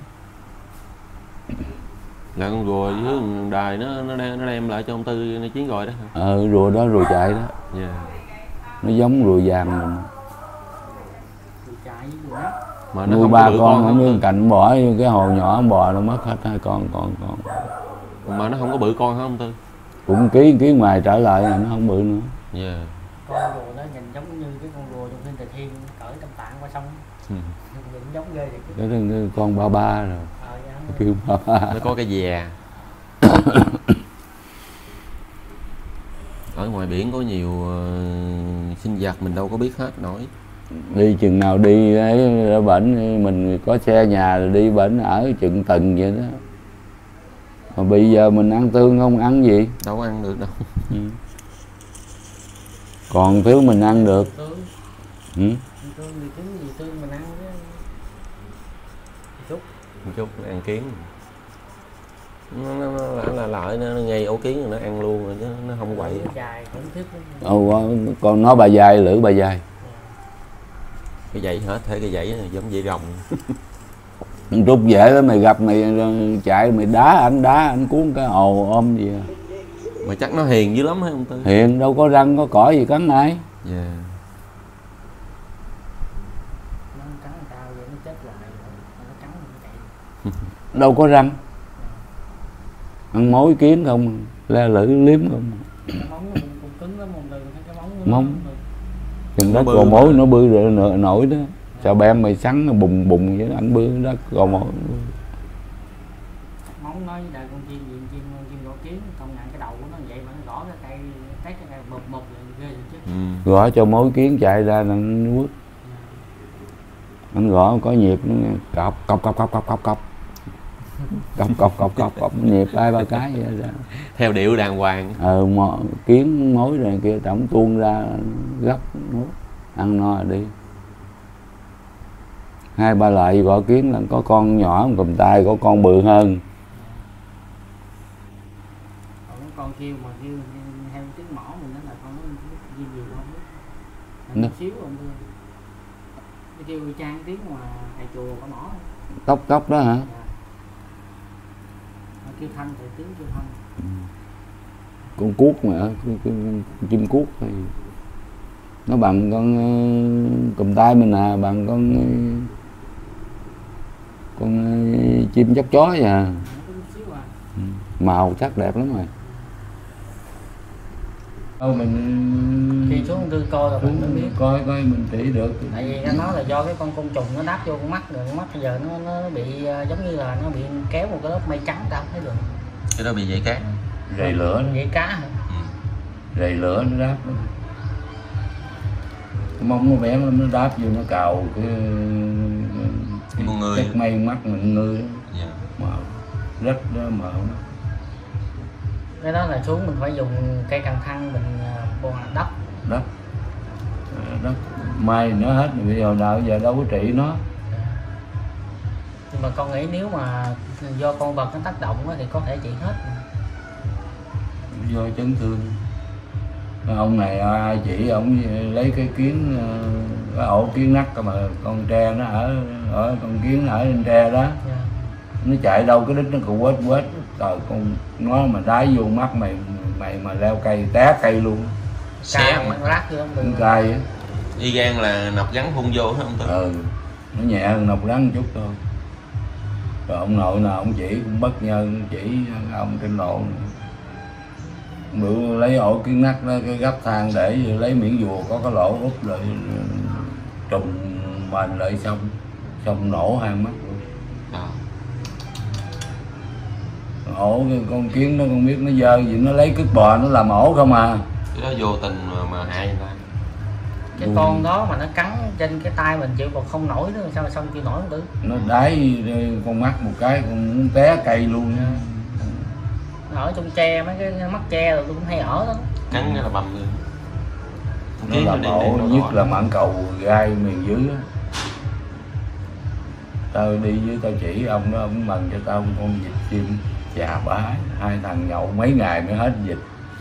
Là con rùa với đài nó đem lại cho ông Tư nó chiến rồi đó hả? Rùa đó rùa chạy đó. Yeah. Nó giống rùa vàng mình. Chạy với rùa nát. Mà nó Nuôi không ba có con không hả? có cạnh bỏ cái hồ nhỏ bò nó mất hết 2 con. Mà nó không có bự con hả ông Tư? Cũng ký ngoài trở lại là nó không bự nữa. Yeah. Con rùa đó nhìn giống như cái con rùa trong phim Tề Thiên cởi trong tạng qua sông. Nhìn giống ghê vậy. Cái con ba rồi. Kêu ba. Nó có cái dè. Ở ngoài biển có nhiều sinh vật mình đâu có biết hết nổi. đi chừng nào đi ấy ở bển mình có xe nhà rồi đi bển ở chừng tuần vậy đó. Mà bây giờ mình ăn tương không ăn gì đâu có ăn được đâu. Còn thứ mình ăn được. Tương Ừ. tương mình ăn chứ. Một chút ăn kiến nó lợi nó ngay ổ kiến rồi nó ăn luôn rồi chứ nó không quậy. Dài khủng khiếp. Còn nó bà dài lưỡi bà dài. Cái dậy hết thế cái dậy này giống dây rồng. Rút dễ đó mày gặp mày chạy mày đá anh cuốn cái ồ ôm gì à. Mà chắc nó hiền dữ lắm hả ông Tư? Hiền đâu có răng có cỏ gì cắn ai. Dạ. Nó cắn người ta vậy nó chết lại rồi. Nó cắn nó chạy. Đâu có răng. Ăn mối kiến không, le lưỡi liếm không. Cái móng nó cũng cứng lắm ông Tư, cái móng nó Móng. Chừng đất gò mối nó bự rồi nổi đó. Sao bem mày sắn nó bùng bùng vậy anh bự đất gò mối. Móng nói với đại con chim gõ kiến, công nhận cái đầu của nó vậy mà nó gõ cái cây bụp bụp ghê vậy chứ. Gõ cho mối kiến chạy ra là nó quất. Anh gõ có nhịp nó nghe cọc cọc cọc cọc cọc cọc cọc cọc cọc cọc cọc nhịp 2-3 cái vậy ra. Theo điệu đàng hoàng. Kiến mối này kia tổng tuôn ra gấp nuốt ăn no rồi đi. 2-3 loại gõ kiến là có con nhỏ cầm tay, có con bự hơn. Còn con kêu mà kêu theo tiếng mỏ mình nó là con nó gì không biết. Nó xíu ông Tư. Nó kêu trang tiếng mà thầy chùa có mỏ. Tóc đó hả? Nó kêu thanh thầy tiếng kêu thanh. Con cuốc mà con chim cuốc thì nó bằng con cầm tay mình à, bằng con chim chóc chó vậy à. Màu sắc đẹp lắm rồi. Mình khi xuống Tư coi rồi mình mới biết. Coi mình chỉ được. Tại vì nó là do cái con côn trùng nó đáp vô con mắt rồi, con mắt bây giờ nó bị giống như là nó bị kéo một cái lớp mây trắng tao thấy được. Cái đó bị dậy cá. Rầy lửa đó. Vậy cá hả? Rầy lửa nó đáp đó. Cái mông nó bén lắm, nó đáp vô nó cào cái người chất mây mắt mình ngư đó. Dạ. Mà rất đó mà nó. Cái đó là xuống mình phải dùng cây cần thăng mình bòn đất. Đất mai nó hết rồi, bây giờ nào giờ đâu có trị nó. Nhưng mà con nghĩ nếu mà do con vật nó tác động thì có thể trị hết. Do chấn thương. Ông này ai chỉ ông lấy cái kiến cái ổ kiến nắc mà con tre nó ở con kiến nó ở trên tre đó. Yeah. Nó chạy đâu cái đít nó cũng quết rồi con nó mà đái vô mắt mày mà leo cây té cây luôn. Xé mà rác vô không được. Cay á. Y gan là nọc gắn phun vô hả ông Tư? Nó nhẹ hơn nọc rắn chút thôi. Rồi ông nội nào ông chỉ cũng bất nhân chỉ ông trên lộ bữa lấy ổ kiến nắc đó, cái gấp thang để lấy miếng dùa có cái lỗ úp lại trùng bền lại xong nổ hai mắt luôn. Ổ con kiến nó con biết nó dơ gì nó lấy cứt bò nó làm ổ không à. Cái đó vô tình mà hại người ta. Cái con đó mà nó cắn trên cái tay mình chịu còn không nổi nữa, sao mà xong chịu nổi không Tư? Nó đáy con mắt một cái con muốn té cây luôn nha. Nó ở trong tre mấy cái mắt tre rồi tôi cũng hay ở đó. Cắn cái là bầm luôn. Nó làm ổ nhất là mãn cầu gai miền dưới á. Tao đi với tao chỉ ông đó, ông bằng cho tao con vịt chim chà bá, hai thằng nhậu mấy ngày mới hết vịt.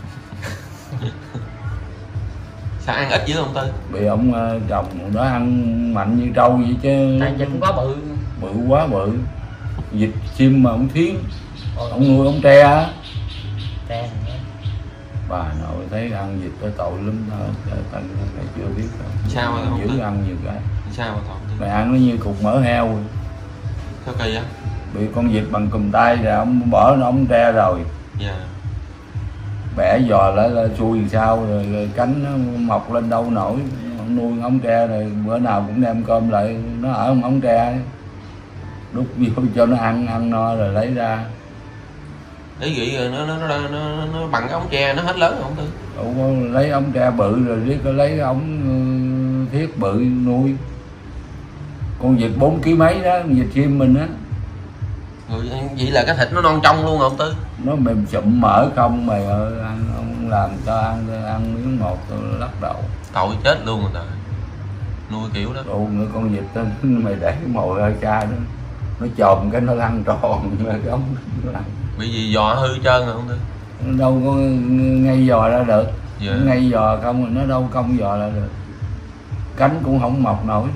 Sao ăn ít dữ không Tư? Bị ông chồng đó ăn mạnh như trâu vậy chứ. Tại vịt cũng có bự. Bự quá bự. Vịt chim mà ông thiến. Ông nuôi ông tre á. Tre. Bà nội thấy ăn vịt có tội lắm đó. Tao này chưa biết đâu. Sao mà không giữ Tư? ăn nhiều cái. Sao mà tội? Mày ăn nó như cục mỡ heo rồi. Sao kỳ á? Bị con vịt bằng cùm tay rồi ông bỏ nó ông tre rồi. Dạ. Bẻ giò lại là xuôi sao rồi cánh nó mọc lên đâu nổi. Ông nuôi ống tre rồi bữa nào cũng đem cơm lại nó ở ống tre đút vô cho nó ăn no rồi lấy ra. Ý nghĩ rồi nó bằng cái ống tre nó hết lớn không Tư? Lấy ống tre bự rồi riết lấy ống thiết bự nuôi. Con vịt 4 kg mấy đó, con vịt chim mình á. Rồi, vậy là cái thịt nó non trong luôn hả ông Tư? Nó mềm sụm mỡ không mày ơi, ăn không làm cho ăn miếng một tôi lắc đầu. Tội chết luôn rồi trời. Nuôi kiểu đó. Đồ nữa con vịt đó, mày để cái mồi hơi xa đó, nó chồm cái nó lăn tròn mà không lăn. Bị gì giò hư trơn rồi ông Tư? Nó đâu có ngay giò ra được. Dạ. Ngay giò không rồi nó đâu cong giò ra được. Cánh cũng không mọc nổi.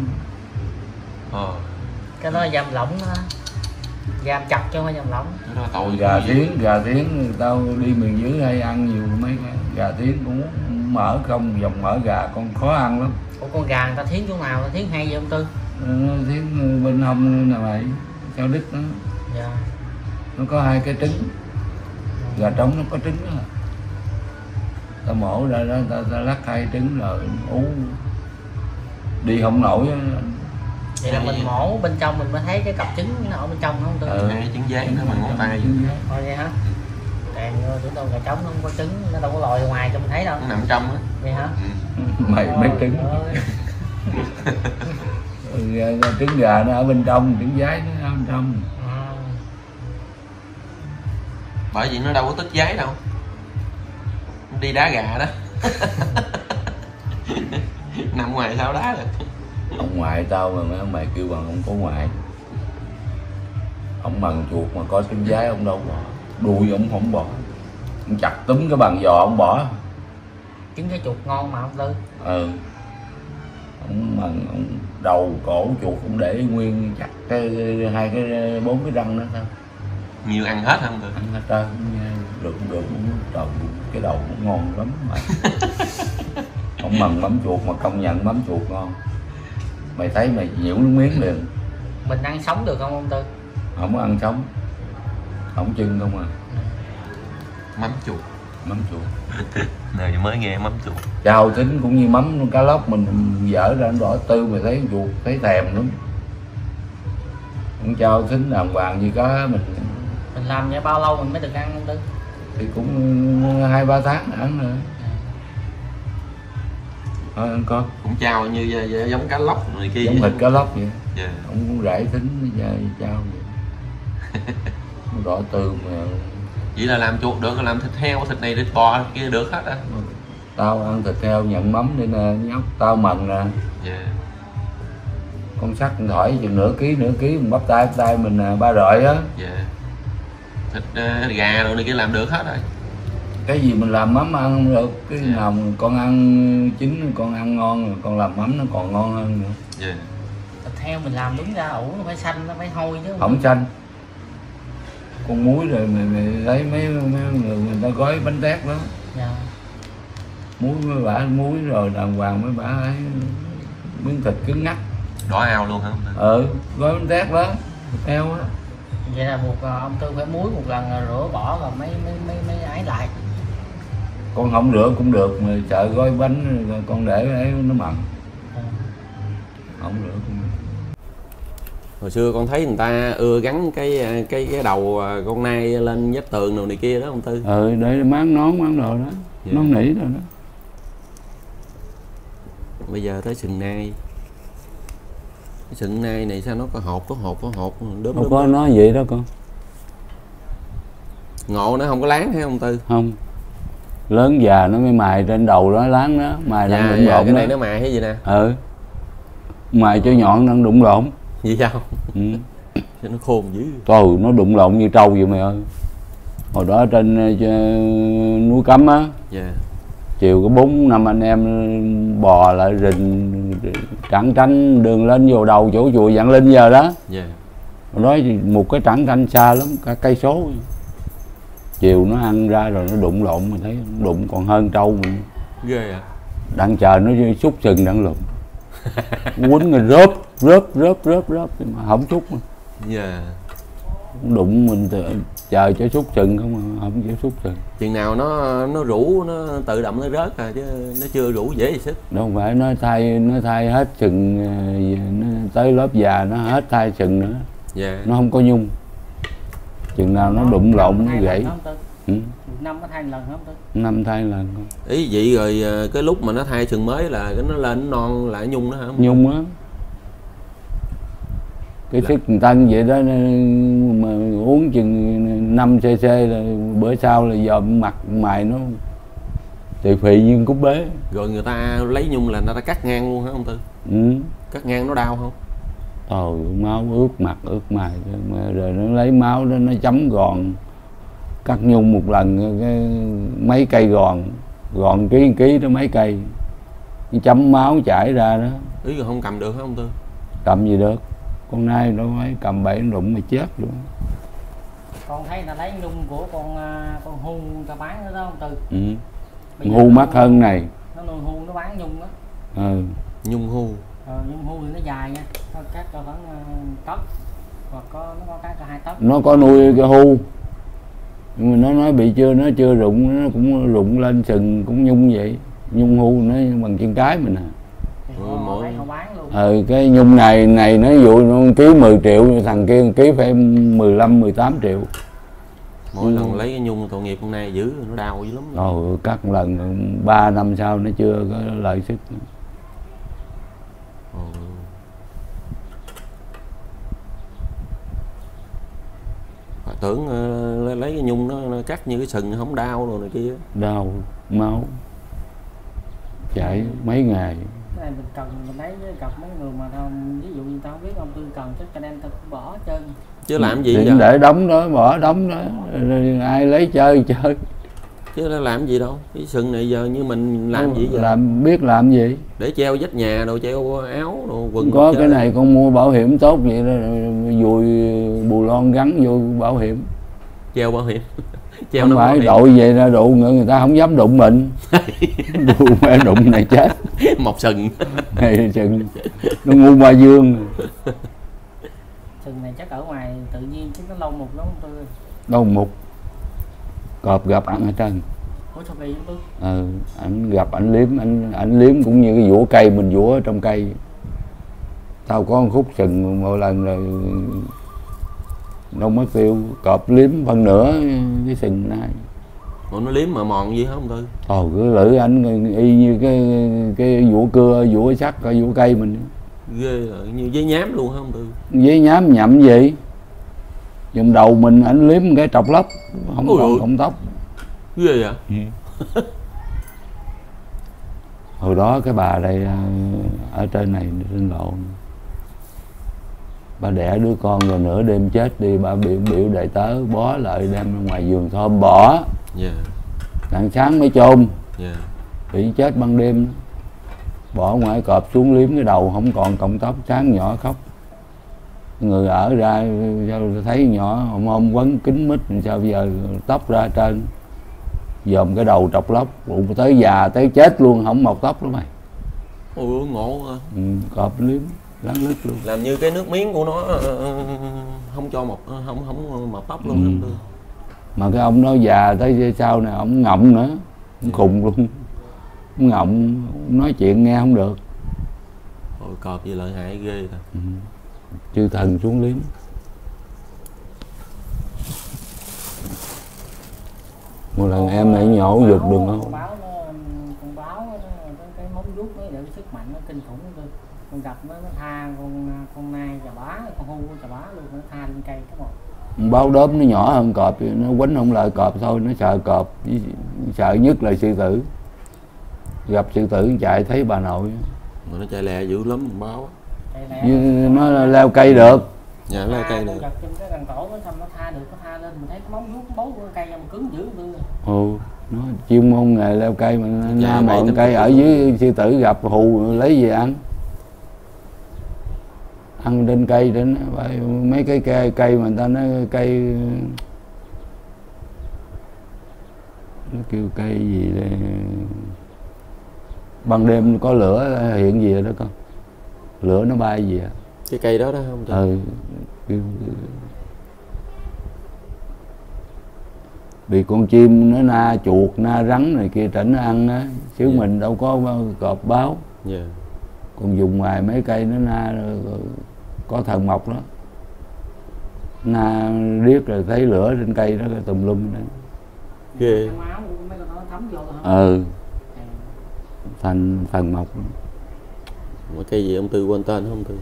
Cái đó giam lỏng đó. Giam chặt chứ không phải giam lỏng. Cái đó tội. Gà tiếng tao đi miền dưới hay ăn nhiều mấy cái gà tiếng cũng mỡ không, dòng mỡ gà con khó ăn lắm. Ủa con gà người ta thiến chỗ nào, ta thiến hay vậy ông Tư? Nó thiến bên hông nè mày, sao đứt nó. Dạ. Nó có 2 cái trứng. Gà trống nó có trứng đó. Ta mổ ra đó, ta lắc 2 trứng rồi ú đi không nổi. Vậy là mình mổ bên trong mình mới thấy cái cặp trứng nó ở bên trong không Tư? Hai trứng giấy nó bằng ngón tay. Thôi vậy hả? Càng tụi tôi gà trống nó không có trứng, nó đâu có lòi ngoài cho mình thấy đâu. Nó nằm trong á. Vậy hả? Mày mấy trứng. Trứng gà nó ở bên trong, trứng giấy nó ở bên trong. Bởi vì nó đâu có tích giấy đâu. Nó đi đá gà đó. Nằm ngoài sao đá được. Ông ngoại tao mà mày kêu bằng ông có ngoại. Ông bằng chuột mà có trứng giấy ông đâu bỏ. Đuôi ông không bỏ. Ông chặt túm cái bàn giò ông bỏ. Trứng cái chuột ngon mà ông Tư. Ông đầu cổ chuột cũng để nguyên chặt hai cái 4 cái răng đó thôi. Nhiều ăn hết không Tư? Ăn hết trơn, được trời, cái đầu cũng ngon lắm mà. Ông mần mắm chuột mà công nhận mắm chuột ngon. Mày thấy mày nhiễu nước miếng liền. Mình ăn sống được không ông Tư? Không có ăn sống, không chưng không à. Mắm chuột. Mắm chuột. Này mới nghe mắm chuột. Chao thính cũng như mắm cá lóc mình dở ra đỏ tư, mày thấy chuột thấy thèm lắm. Con chao thính đàng hoàng như cá mình làm vậy bao lâu mình mới được ăn không Tư? thì cũng 2-3 tháng ăn rồi. Thôi ăn con. Cũng chao như giống cá lóc này kia. Giống thịt cá lóc vậy. Yeah. Ông cũng rải thính chao vậy. Đỏ tư mà. Vậy là làm chuột được, làm thịt heo, thịt này, thịt bò kia được hết á. Tao ăn thịt heo nhận mắm đây nè nhóc, tao mần nè. Yeah. Con sắt thỏi chừng nửa ký mình bắp tay mình 3 rọi á. Yeah. Thịt gà rồi này kia làm được hết rồi. Cái gì mình làm mắm ăn không được, cái nào con ăn chín con ăn ngon rồi con làm mắm nó còn ngon hơn nữa. Yeah. Thịt heo mình làm đúng ra ủ nó phải xanh, nó phải hôi chứ Không xanh. Con muối rồi mày lấy mấy người ta gói bánh tét đó. Dạ. Muối mới bả muối rồi đàng hoàng mới bả ấy miếng thịt cứng ngắc. Đỏ ao luôn hả? Gói bánh tét đó, thịt heo á. Vậy là buộc ông Tư phải muối một lần rửa bỏ rồi mấy ấy lại. Con không rửa cũng được mà sợ gói bánh con để ấy nó mặn. Không rửa cũng được. Hồi xưa con thấy người ta ưa gắn cái đầu con nai lên vách tường đồ này kia đó ông Tư. Để máng nón máng đồ đó. Dạ. Nón nỉ rồi đó. Bây giờ tới sừng nai. Cái sừng nai này sao nó có hột đốm. Không có nói vậy đó con. Ngộ nó không có láng hay ông Tư? Không. Lớn già nó mới mài trên đầu đó, láng đó, mài đang đụng lộn cái này đó. nó mài hay gì nè? Mài cho nhọn đang đụng lộn. Gì sao? Nó khôn dữ. Trời, nó đụng lộn như trâu vậy mày ơi. Hồi đó trên núi Cấm á. Dạ. Chiều có 4-5 anh em bò lại rình trẳng tránh đường lên vô đầu chỗ chùa Vạn Linh giờ đó. Dạ. Hồi đó một cái trẳng tránh xa lắm, cả cây số. Chiều nó ăn ra rồi nó đụng lộn, mình thấy đụng còn hơn trâu mình. Ghê à. Đang chờ nó xúc sừng đang lụm. Quýnh rồi rớp mà không xúc mà. Dạ. Đụng mình chờ cho xúc sừng không chịu xúc sừng. Chừng nào nó rủ nó tự động nó rớt à, chứ nó chưa rủ dễ gì sức. Đâu không phải nó thay hết sừng, nó tới lớp già nó hết thay sừng nữa. Dạ. Nó không có nhung. Chừng nào nó đụng lộn nó gãy. năm nó thay lần không tôi? Năm thay lần con. Ý vậy rồi cái lúc mà nó thay sừng mới là cái nó lên nó non lại nhung nó hả? Nhung á. Cái sức tân vậy đó mà uống chừng 5 cc là bữa sau là dòm mặt mày nó tì phì như cút bế. Rồi người ta lấy nhung là người ta cắt ngang luôn hả ông Tư? Ừ. Cắt ngang nó đau không? Trời, máu ướt mặt ướt mày rồi nó lấy máu đó nó chấm gòn, cắt nhung một lần cái mấy cây gòn ký đó mấy cây, nó chấm máu chảy ra đó. Ý rồi không cầm được hả ông Tư? Cầm gì được, con nai nó mới cầm bậy nó rụng mà chết luôn. Con thấy là lấy nhung của con hu ta bán nữa đó ông Tư. Ừ. Hu mắc hơn này. Nó nuôi hu nó bán nhung đó. Ừ. Nhung hu. Nhung hu thì nó dài nha, có cắt cho khoảng tấc, hoặc nó có cắt cho 2 tấc. Nó có nuôi cái hu, nhưng mà nó nói bị nó chưa rụng, nó cũng rụng lên sừng cũng nhung vậy. Nhung hu nó bằng chân cái mình à. Mỗi họ bán luôn. Cái nhung này nó dụ nó ký 10 triệu, thằng kia ký phải 15-18 triệu. Mỗi lần lấy cái nhung tội nghiệp con này dữ, nó đau dữ lắm. Rồi cắt một lần 3 năm sau nó chưa có lợi sức nữa. Tưởng lấy cái nhung nó cắt như cái sừng không đau rồi này kia. Đau, máu chảy mấy ngày. Cái này mình cần mình lấy với gặp mấy người mà không, ví dụ như tao không biết ông Tư cần chắc cho nên tao cũng bỏ hết trơn. Chứ làm gì vậy? Để đóng đó, bỏ đóng đó, rồi ai lấy chơi. Chứ nó làm gì đâu. Cái sừng này giờ như mình làm gì vậy? Biết làm gì? Để treo vách nhà đồ, treo áo đồ, quần. Có cái này con mua bảo hiểm tốt vậy đó, dùi bù lon gắn vô bảo hiểm. Treo bảo hiểm. Treo không phải đội về ra đụng người ta không dám đụng mình. Mẹ đụng này chết. Mọc sừng. Này sừng nó ngu ba dương. Sừng này chắc ở ngoài tự nhiên chứ nó lâu mục lắm không Tư? Lâu mục. Cọp gặp ăn ở trên. Ủa sao kỳ Tư? Ảnh gặp ảnh liếm cũng như cái vũa cây mình vũa ở trong cây. Tao có một khúc sừng một lần rồi đâu mất tiêu, cọp liếm phân nửa cái sừng này. Ủa nó liếm mà mòn gì hả ông Tư? Cứ lử ảnh y như cái vũa cưa, vũa sắt, vũa cây mình. Ghê rồi, như giấy nhám luôn hả ông Tư? Giấy nhám nhậm gì? Dùng đầu mình ảnh liếm cái trọc lóc, không còn cọng tóc. Ghê vậy? Hồi đó cái bà đây ở trên này trên lộ, bà đẻ đứa con rồi nửa đêm chết đi, bà biểu đệ tớ bó lại đem ra ngoài vườn thơm bỏ. Đặng sáng mới chôn. Bị chết ban đêm, bỏ ngoài cọp xuống liếm cái đầu không còn cọng tóc, sáng nhỏ khóc. Người ở ra sao thấy nhỏ hôm quấn kính mít, sao bây giờ tóc ra trên, dòm cái đầu trọc lóc, bụng tới già tới chết luôn không mọc tóc đó mày. Ôi ngộ hả? Cọp liếm láng lứt luôn. Làm như cái nước miếng của nó không cho mọc, không mọc tóc luôn. Mà cái ông đó già tới sau này ông ngọng nữa, ông khùng luôn, ông ngọng, nói chuyện nghe không được. Ôi cọp gì lợi hại ghê ta. Chư thần xuống liếm. Một lần em này nhổ giục đường không? Con báo cái móng vuốt nó để sức mạnh nó kinh khủng luôn. Con gặp nó tha con nai chà bá, con hu chà bá luôn, nó tha lên cây cái một. Báo đốm nó nhỏ hơn cọp, nó quýnh không lại cọp thôi, nó sợ cọp, sợ nhất là sư tử. Gặp sư tử chạy thấy bà nội. Mà nó chạy lẹ dữ lắm báo. Nó leo cây được. Dạ leo cây được. Gặp trên cái gần cổ nó xong nó tha được, nó tha lên, mình thấy cái móng vuốt bấu của cây mà cứng dữ luôn. Nó chuyên môn nghề leo cây mà na mọn cây ở dưới sư tử gặp hù lấy gì ăn. Ăn trên cây đến mấy cái cây mà người ta nói cây, nó kêu cây gì đây, ban đêm có lửa hiện gì đó con, lửa nó bay gì à? Cái cây đó đó không? Bị con chim nó na chuột na rắn này kia trển nó ăn á, chứ mình đâu có cọp báo. Còn dùng ngoài mấy cây nó na có thần mộc đó, na riết rồi thấy lửa trên cây đó tùm lum đó. ghê. Trong máu của mấy con nó thấm vô hả? Thành thần mộc. Mà cây gì ông Tư quên tên không Tư?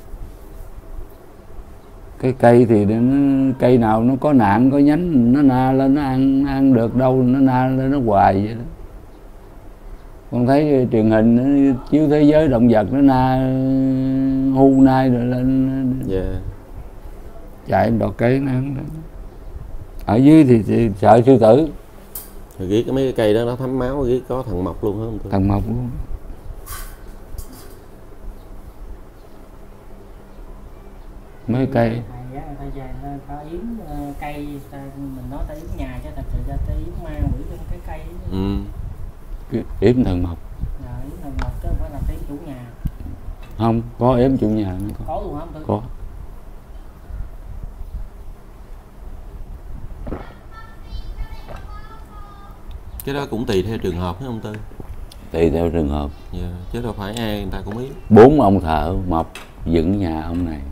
Cái cây thì cây nào nó có nạn có nhánh nó na lên nó ăn được đâu, nó na lên nó hoài vậy đó. Con thấy truyền hình nó chiếu thế giới động vật nó na hu nai rồi lên chạy đọt cây nó ăn đó. Ở dưới thì sợ sư tử. Rồi ghét mấy cái cây đó nó thấm máu, ghét có thần mộc luôn hả ông Tư? Thần mộc luôn. Mấy cây người ta yếm cây, mình nói ta yếm nhà chứ thật sự ra ta yếm ma quỷ trong cái cây. Yếm thần mộc. Yếm thần mộc chứ không phải là yếm chủ nhà. Không, có yếm chủ nhà nữa. Có luôn hả ông Tư? Có. Cái đó cũng tùy theo trường hợp hả ông Tư? Tùy theo trường hợp. Chứ đâu phải ai người ta cũng biết. 4 ông thợ mộc dựng nhà ông này.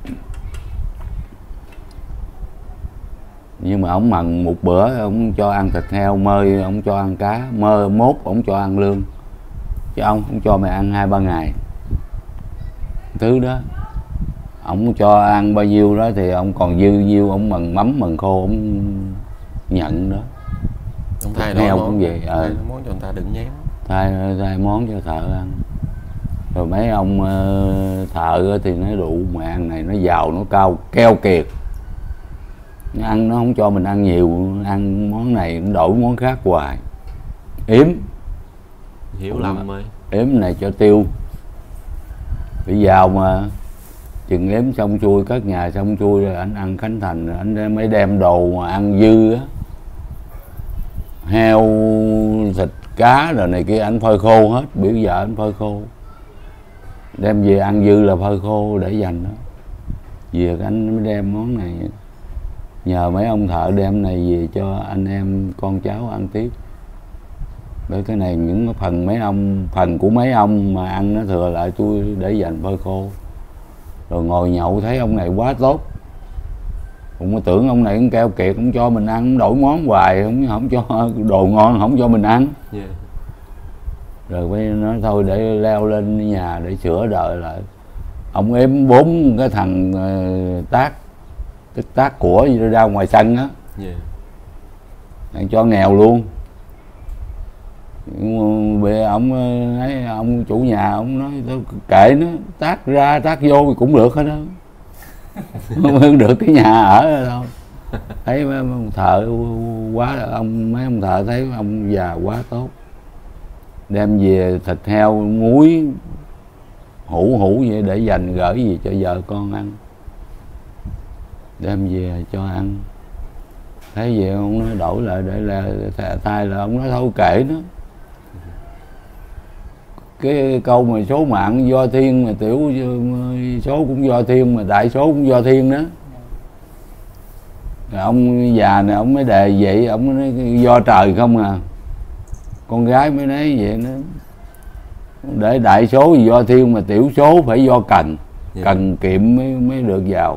Nhưng mà ông mần một bữa ông cho ăn thịt heo, mơi ông cho ăn cá, mốt ông cho ăn lương, chứ ông không cho mày ăn 2-3 ngày. Thứ đó ông cho ăn bao nhiêu đó thì ông còn dư nhiêu ông mần mắm mần khô ông nhận đó. Ông thay heo món, cũng vậy. Thay món cho người ta đừng nhém. Thay món cho thợ ăn. Rồi mấy ông thợ thì nói rượu mẹ ăn này nó giàu, nó cao, keo kiệt. Nó ăn nó không cho mình ăn nhiều, ăn món này nó đổi món khác hoài. Yếm. Hiểu lầm rồi. Yếm này cho tiêu. Bị giàu mà. Chừng yếm xong xuôi, cất nhà xong xuôi rồi anh ăn khánh thành rồi anh mới đem đồ mà ăn dư á. Heo, thịt, cá rồi này kia anh phơi khô hết, biểu vợ anh phơi khô. Đem về ăn dư là phơi khô để dành đó. Về anh mới đem món này. Nhờ mấy ông thợ đem này về cho anh em con cháu ăn tiếp. Bởi cái này những phần của mấy ông mà ăn nó thừa lại tôi để dành phơi khô. Rồi ngồi nhậu thấy ông này quá tốt. Cũng có tưởng ông này cũng keo kiệt, không cho mình ăn, đổi món hoài, không cho đồ ngon, không cho mình ăn. Rồi mới nói thôi để leo lên nhà để sửa đời lại. Ông ém 4 cái thằng tác của ra ngoài sân á. Cho nghèo luôn. Bây ông chủ nhà ông nói kệ nó, tác ra tác vô thì cũng được hết đó. Không được cái nhà ở đâu. Thấy mấy ông thợ quá, mấy ông thợ thấy ông già quá tốt. Đem về thịt heo, muối, hũ vậy để dành gửi gì cho vợ con ăn. Đem về cho ăn. Thấy vậy ông nói đổi lại để là tay là ông nói thôi kệ nó. Cái câu mà số mạng do thiên mà tiểu số cũng do thiên mà đại số cũng do thiên đó. Rồi ông già này ông mới đề vậy, ông nói do trời không à. Con gái mới nói vậy nó. Để đại số thì do thiên mà tiểu số phải do cần. Cần kiệm mới được giàu.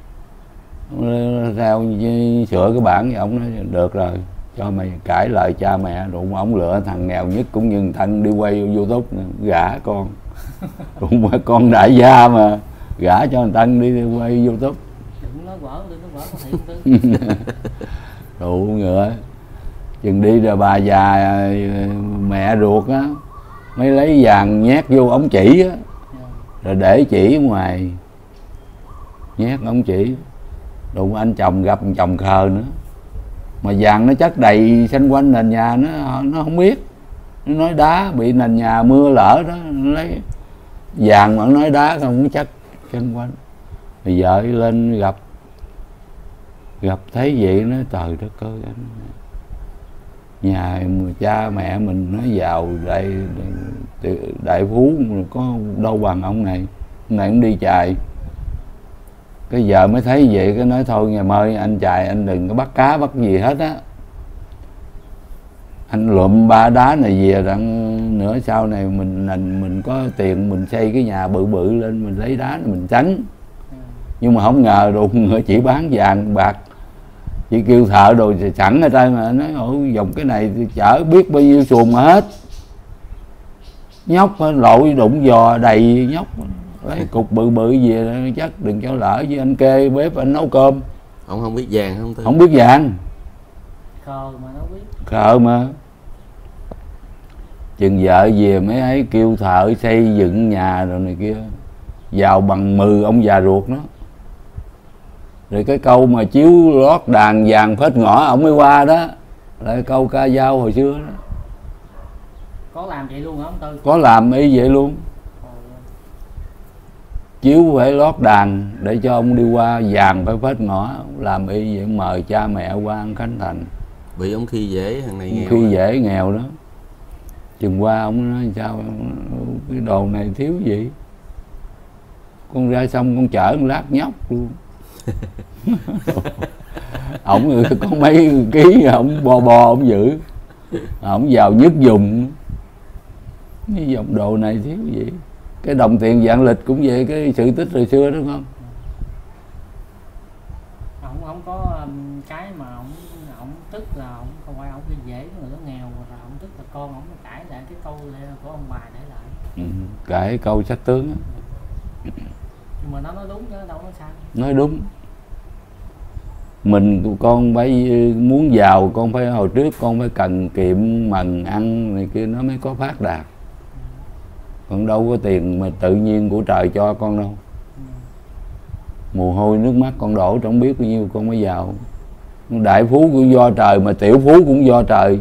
Theo sửa cái bản thì ông nói được rồi, cho mày cãi lời cha mẹ. Đụng ông lựa thằng nghèo nhất cũng như thằng đi quay YouTube này, gả con. Đụng mà con đại gia mà gả cho thằng Tân đi quay YouTube. Đừng nói vỡ có thiệt Tư. Đủ ngựa. Chừng đi rồi bà già mẹ ruột á mới lấy vàng nhét vô ống chỉ á. Rồi để chỉ ngoài. Nhét ống chỉ. Đụng anh chồng gặp chồng khờ nữa. Mà vàng nó chất đầy xanh quanh nền nhà nó không biết. Nó nói đá bị nền nhà mưa lở đó, nó lấy vàng mà nó nói đá không chất xanh quanh. Rồi vợ lên gặp thấy vậy nó trời đất ơi anh. Nhà cha mẹ mình nó giàu đại phú có đâu bằng ông này. Ông này cũng đi chài. Cái vợ mới thấy vậy cái nói thôi ngày mai anh chài anh đừng có bắt cá bắt gì hết á. Anh lượm 3 đá này về rằng nữa sau này mình có tiền mình xây cái nhà bự bự lên mình lấy đá này mình tránh. Nhưng mà không ngờ đụng chỉ bán vàng bạc chỉ kêu thợ rồi sẵn ở đây mà nói dùng cái này thì chở biết bao nhiêu xuồng mà hết. Nhóc lội đụng giò đầy nhóc, lấy cục bự bự về chắc đừng cho lỡ với anh kê bếp anh nấu cơm. Ông không biết vàng không Tư? Không biết vàng, khờ mà nó biết. khờ mà. Chừng vợ về mấy ấy kêu thợ xây dựng nhà rồi này kia, vào bằng 10 ông già ruột nó. Rồi cái câu mà chiếu lót đàn vàng phết ngõ ổng mới qua đó, là câu ca dao hồi xưa đó. Có làm vậy luôn hả ông Tư? Có làm y vậy luôn. Chiếu phải lót đàn để cho ông đi qua, vàng phải phết ngõ, làm y vậy, mời cha mẹ qua ăn khánh thành. Bị ông khi dễ, thằng này nghèo. Khi dễ nghèo đó. Chừng qua ông nói sao cái đồ này thiếu gì, con ra xong con chở con lát nhóc luôn. Ổng có mấy ký ổng bo ổng giữ, ổng vào nhất dùng. Cái dòng đồ này thiếu gì. Cái đồng tiền vạn lịch cũng vậy, cái sự tích hồi xưa đúng không? Không có cái mà ổng tức là ổng không phải ổng khi dễ người đó nghèo, mà ổng tức là con ổng cãi lại cái câu của ông bà để lại. Cãi câu sách tướng á. Nhưng mà nó nói đúng chứ đâu có sai. Nói đúng. Mình con phải muốn giàu, con phải hồi trước con phải cần kiệm mần ăn này kia nó mới có phát đạt. Còn đâu có tiền mà tự nhiên của trời cho con đâu. Mồ hôi nước mắt con đổ trong biết bao nhiêu con mới giàu. Đại phú cũng do trời mà tiểu phú cũng do trời.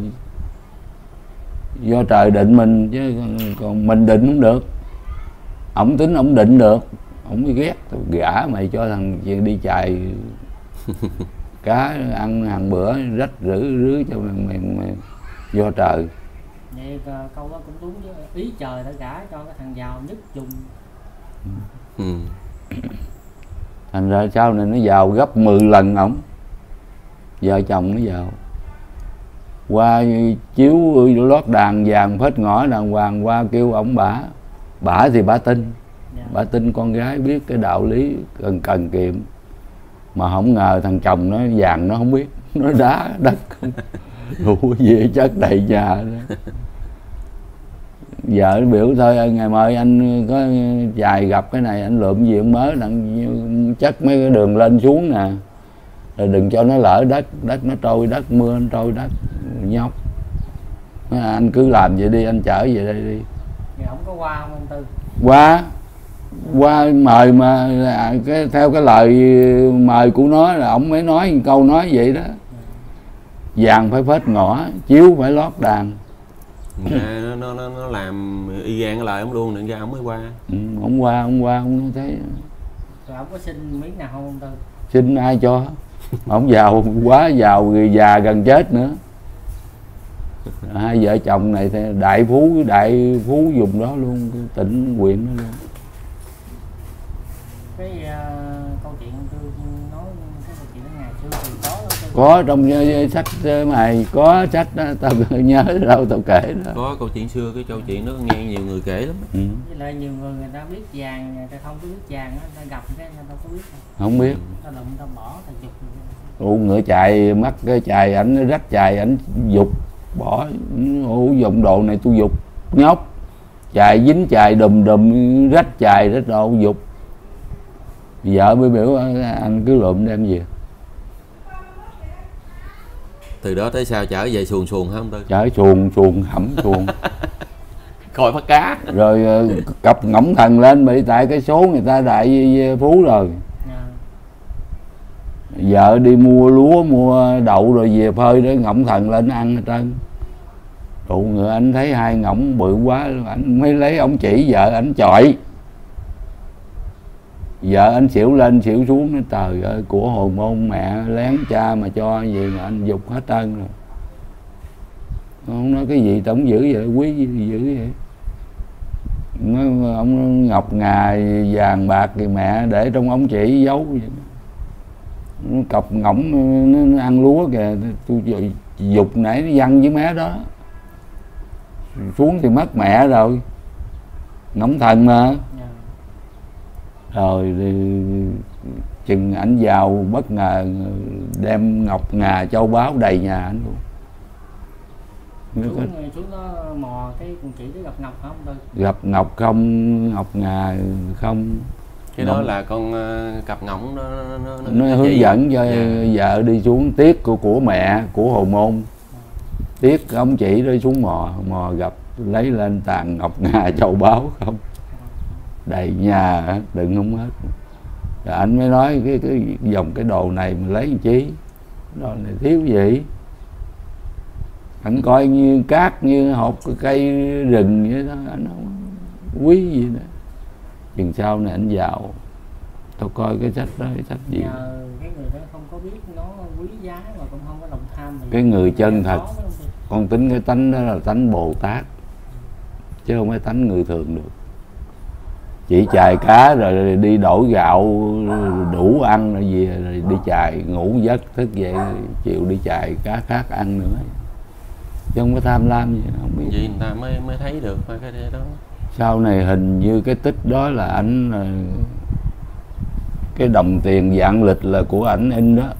Do trời định mình chứ còn mình định không được. Ổng tính ổng định được, ổng mới ghét gả mày cho thằng đi chài cá ăn hàng bữa rách rưới cho mày do trời. Vậy câu đó cũng đúng chứ, ý trời đã gả cho cái thằng giàu nhất dùng. Thành ra sau này nó giàu gấp 10 lần ổng. Vợ chồng nó giàu. Qua chiếu lót đàn vàng phết ngõ đàng hoàng, qua kêu ổng bả thì bả tin. Bả tin con gái biết cái đạo lý cần kiệm. Mà không ngờ thằng chồng nó vàng nó không biết, nó đá đất đủ gì chất đầy nhà đó. Vợ biểu thôi ngày mai anh có dài gặp cái này anh lượm gì ông mới đặng chất mấy cái đường lên xuống nè, rồi đừng cho nó lỡ đất nó trôi đất, mưa nó trôi đất nhóc. Anh cứ làm vậy đi, anh chở về đây đi. Thì không có qua không anh Tư? Qua mời mà theo cái lời mời của nó là ổng mới nói câu nói vậy đó. Vàng phải phết ngõ, chiếu phải lót đàn. Nó làm y gan cái lời ông luôn, đừng ra ông mới qua. Ông qua ông thấy. Rồi ông có xin miếng nào không ông Tư? Xin ai cho. Ông giàu quá, giàu người già gần chết nữa. Hai vợ chồng này thì đại phú vùng đó luôn, tỉnh huyện đó luôn. Cái câu chuyện tôi nói cái câu chuyện ngày xưa thì có trong sách mày, có sách đó, tao nhớ đâu tao kể đó. Có câu chuyện xưa, cái câu chuyện đó nghe nhiều người kể lắm. Với lại nhiều người ta biết vàng, người ta không có biết vàng á, ta gặp cái người ta có biết không biết. Ta lụm ta bỏ ta dục. Ngựa chài mắc cái chài ảnh rách chài ảnh dục bỏ. Dụng đồ này tôi dục nhóc, chài dính chài đùm rách chài rách đồ dục. Vợ mới biểu anh cứ lượm đem về. Từ đó tới sao trở về xuồng hả ông Tư? Chở xuồng hẩm xuồng coi bắt cá. Rồi cặp ngỗng thần lên, bị tại cái số người ta đại phú rồi. Vợ đi mua lúa mua đậu rồi về phơi để ngỗng thần lên ăn hết trơn. Tụ người anh thấy hai ngỗng bự quá, anh mới lấy ống chỉ vợ anh chọi. Vợ anh xỉu lên xỉu xuống, nói trời ơi của hồi môn mẹ lén cha mà cho gì mà anh dục hết trơn rồi. Ông nói cái gì tổng dữ vậy, quý gì dữ vậy. Ông ngọc ngà vàng bạc thì mẹ để trong ống chỉ giấu vậy. Cọc ngỗng nó ăn lúa kìa, tôi dục nãy nó văng với mé đó. Xuống thì mất mẹ rồi. Ngỗng thần mà. Rồi thì chừng ảnh vào bất ngờ đem ngọc ngà châu báu đầy nhà ảnh luôn. Xuống đó mò cái con chỉ để gặp ngọc không Tư? Gặp ngọc không, ngọc ngà không. Cái đó là con cặp ngỗng nó hướng dẫn cho vợ đi xuống tiết của mẹ của Hồ Môn. Tiết ông chỉ đi xuống mò gặp lấy lên tàn ngọc ngà châu báu không, đầy nhà đựng không hết. Rồi anh mới nói cái dòng cái đồ này mình lấy làm chi, đồ này thiếu gì. Anh coi như cát, như hộp cây rừng vậy đó, anh không quý gì nữa. Chừng sau này anh vào, tôi coi cái sách đó, cái sách gì cái người đó không có biết nó quý giá mà cũng không có lòng tham. Cái người chân thật, con tính cái tánh đó là tánh Bồ Tát, chứ không phải tánh người thường được. Chỉ chài cá rồi đi đổi gạo đủ ăn rồi về rồi đi chài, ngủ giấc thức dậy chiều đi chài cá khác ăn nữa, chứ không có tham lam gì. Không biết gì người ta mới thấy được cái đó. Sau này hình như cái tích đó là ảnh, cái đồng tiền vạn lịch là của ảnh in đó,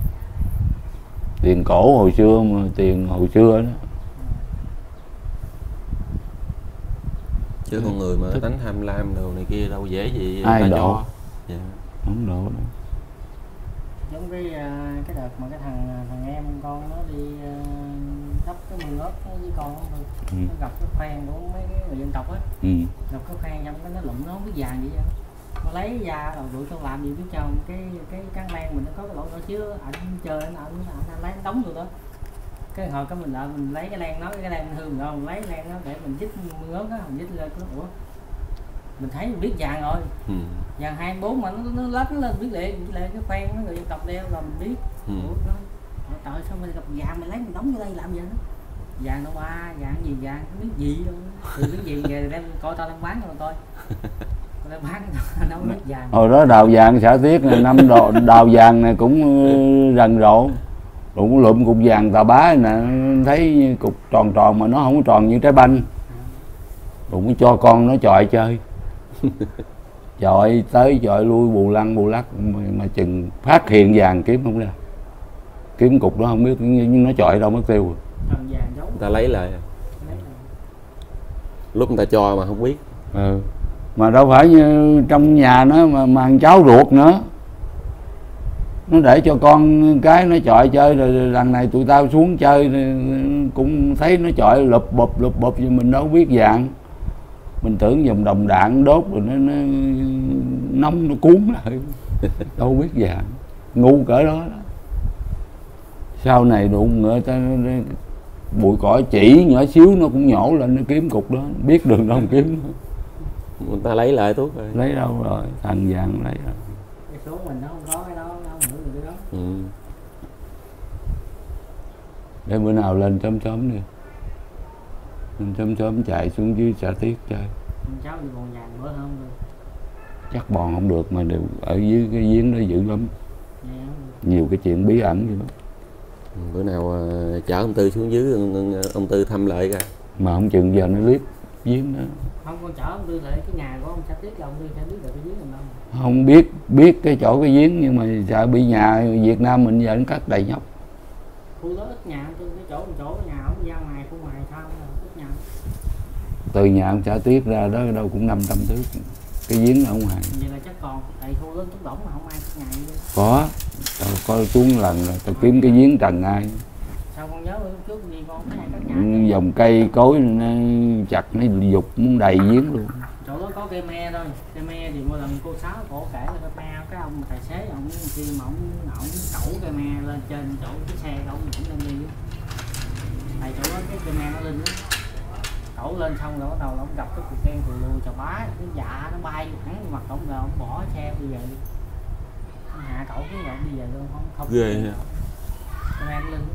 tiền cổ hồi xưa mà, tiền hồi xưa đó. Chứ con người mà tánh tham lam đồ này kia đâu dễ gì ai ta độ cho. Dạ. Không độ đâu. Giống cái đợt mà cái thằng em con nó đi thắp cái mương ớt với con nó gặp cái khoen của mấy cái người dân tộc á. Gặp cái khoen trong cái nó lụm, nó không biết vàng gì vậy. Nó lấy ra rồi tụi tôi làm gì biết cho cái cán len mình nó có cái lỗ đó chứ ảnh chơi anh lấy anh đóng tụi đó. Cái hồi cái mình lại mình lấy cái len nó, cái len hư rồi mình lấy len nó để mình dứt mương ớt á, mình dứt lên cái ủa mình thấy mình biết vàng rồi. Vàng 24 mà nó lết nó lên biết liền cái khoen nó người dân tộc đeo rồi mình biết. Ủa trời sao mình gặp vàng mình lấy mình đóng vô đây làm gì đó. Vàng đâu ba, vàng gì vàng không biết gì đâu. Từ cái gì về đem coi tao đang bán cho tôi. Tao bán đâu biết vàng. Hồi đó đào vàng Xã Tiết này, năm đào vàng này cũng rần rộ. Cũng lụm cục vàng tà bá nè, thấy cục tròn tròn mà nó không có tròn như trái banh. Cũng cho con nó chọi chơi. Chọi tới chọi lui bù lăng lắc mà chừng phát hiện vàng kiếm không ra. Kiếm cục đó không biết nhưng nó chọi đâu mất tiêu rồi. Người ta lấy lại. Lúc người ta cho mà không biết. Mà đâu phải như trong nhà nó mà thằng cháu ruột nữa. Nó để cho con cái nó chọi chơi rồi lần này tụi tao xuống chơi cũng thấy nó chọi lụp bụp nhưng mình đâu biết vàng. Mình tưởng dùng đồng đạn đốt rồi nó nóng nó cuốn lại. Đâu biết vàng. Ngu cỡ đó. Sau này đụng người ta bụi cỏ chỉ nhỏ xíu nó cũng nhổ lên nó kiếm cục đó, biết đường đâu kiếm nữa. Người ta lấy lại thuốc rồi. Lấy đâu rồi, thằng vàng lấy rồi. Cái số mình nó không có cái đó, nó không hiểu được cái đó. Để bữa nào lên sớm đi. Lên sớm chạy xuống dưới Xã Tiết chơi. Cháu đi bòn vàng bữa không được. Chắc bòn không được mà đều ở dưới cái giếng đó dữ lắm. Nhiều cái chuyện bí ẩn vậy đó. Bữa nào chở ông Tư xuống dưới, ông Tư thăm lại coi. Mà không chừng giờ nó liếc giếng đó. Không, con chở ông Tư lại cái nhà của ông Xã Tiết là ông Tư sẽ biết được cái giếng làm đâu. Không biết cái chỗ cái giếng nhưng mà sợ bị nhà Việt Nam mình giờ nó cắt đầy nhóc. Khu đó ít nhà, cái chỗ nhà ông ra ngoài khu ngoài sao ít nhà. Từ nhà ông Xã Tiết ra đó đâu cũng 500 thước. Cái giếng ở ngoài. Vậy là chắc còn, tại khu lớn trống rỗng mà không ai cắt nhà vậy. Có. Tao coi xuống lần rồi, tao kiếm cái giếng Trần Ai. Sao con nhớ lúc trước gì con thấy ai cắt nhà. Dòng cây cối nó chặt nó dục muốn đầy giếng luôn. Chỗ đó có cây me thôi, cây me thì mỗi lần cô Sáu cổ kể là cây me, cái ông tài xế ông kia mà ông cẩu cây me lên trên chỗ cái xe của ông cũng lên đi. Tại chỗ đó cái cây me nó lên đó. Cẩu lên xong rồi bắt đầu ông gặp cái cục đen thù lùi chà bá, cái dạ nó bay thẳng vào mặt ông rồi ông bỏ xe đi về. Ông hạ cẩu cái rồi đi về luôn, không ghê ha. Cây me nó lên.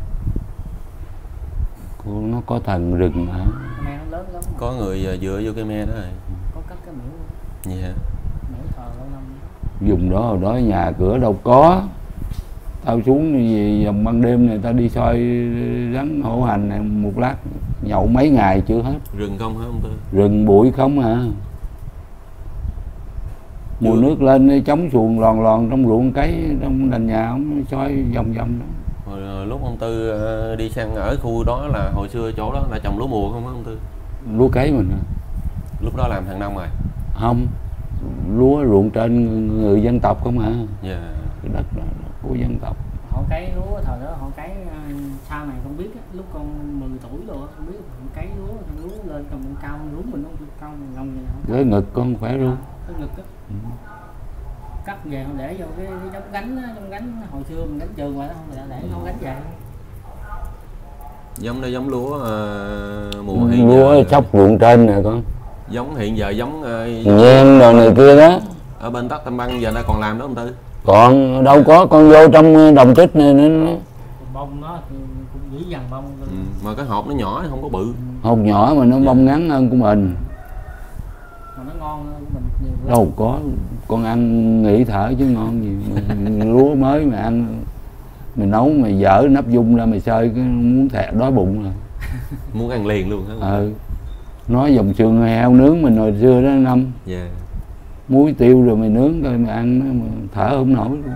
Nó có thần rừng hả? Cây me nó lớn lắm. Có người dựa vô cái me đó rồi. Có cắt cái miễu luôn. Gì hả? Miễu thờ lâu năm. Dùng đó hồi đó nhà cửa đâu có. Tao xuống về dòng ban đêm này tao đi soi rắn hổ hành này một lát nhậu mấy ngày chưa hết. Rừng không hả ông Tư? Rừng bụi không à. mùa nước lên chống xuồng lòn lòn trong ruộng cấy trong nền nhà ông soi vòng vòng đó. Hồi lúc ông Tư đi sang ở khu đó là hồi xưa chỗ đó là trồng lúa mùa không á ông Tư? Lúa cấy mình Lúc đó làm thằng nông rồi? không, lúa ruộng trên người dân tộc không hả? Dạ. Cái đất đó của dân tộc. Họ cấy lúa thời đó họ cấy sau này không biết lúc con 10 tuổi rồi không biết họ cấy lúa lên còn cao hơn lúa mình không cao ngông vậy không? Với ngực con khỏe luôn. Cái ngực á. Cắt về họ để vô cái giống gánh hồi xưa mình gánh trường mà không để không gánh về. Giống đó giống lúa mùa hiện lúa giờ, chóc ruộng trên nè con. giống hiện giờ giống Nhen đồ này kia đó. ở bên Tất Tam Băng giờ ta còn làm đó ông Tư? Còn đâu có, con vô trong đồng tích này nữa. Bông nó cũng dữ dằn bông. Mà cái hộp nó nhỏ không có bự. Hột nhỏ mà nó bông ngắn hơn của mình. Mà nó ngon hơn của mình nhiều lắm. Đâu có, con ăn nghỉ thở chứ ngon gì. Lúa mới mà ăn, mày nấu mày dở nắp dung ra mày sơi cái muốn thẹt đói bụng rồi. Muốn ăn liền luôn hả? Nói dòng xương heo nướng mình hồi xưa đó năm. Dạ. Muối tiêu rồi mày nướng coi mày ăn nó mà thở không nổi luôn.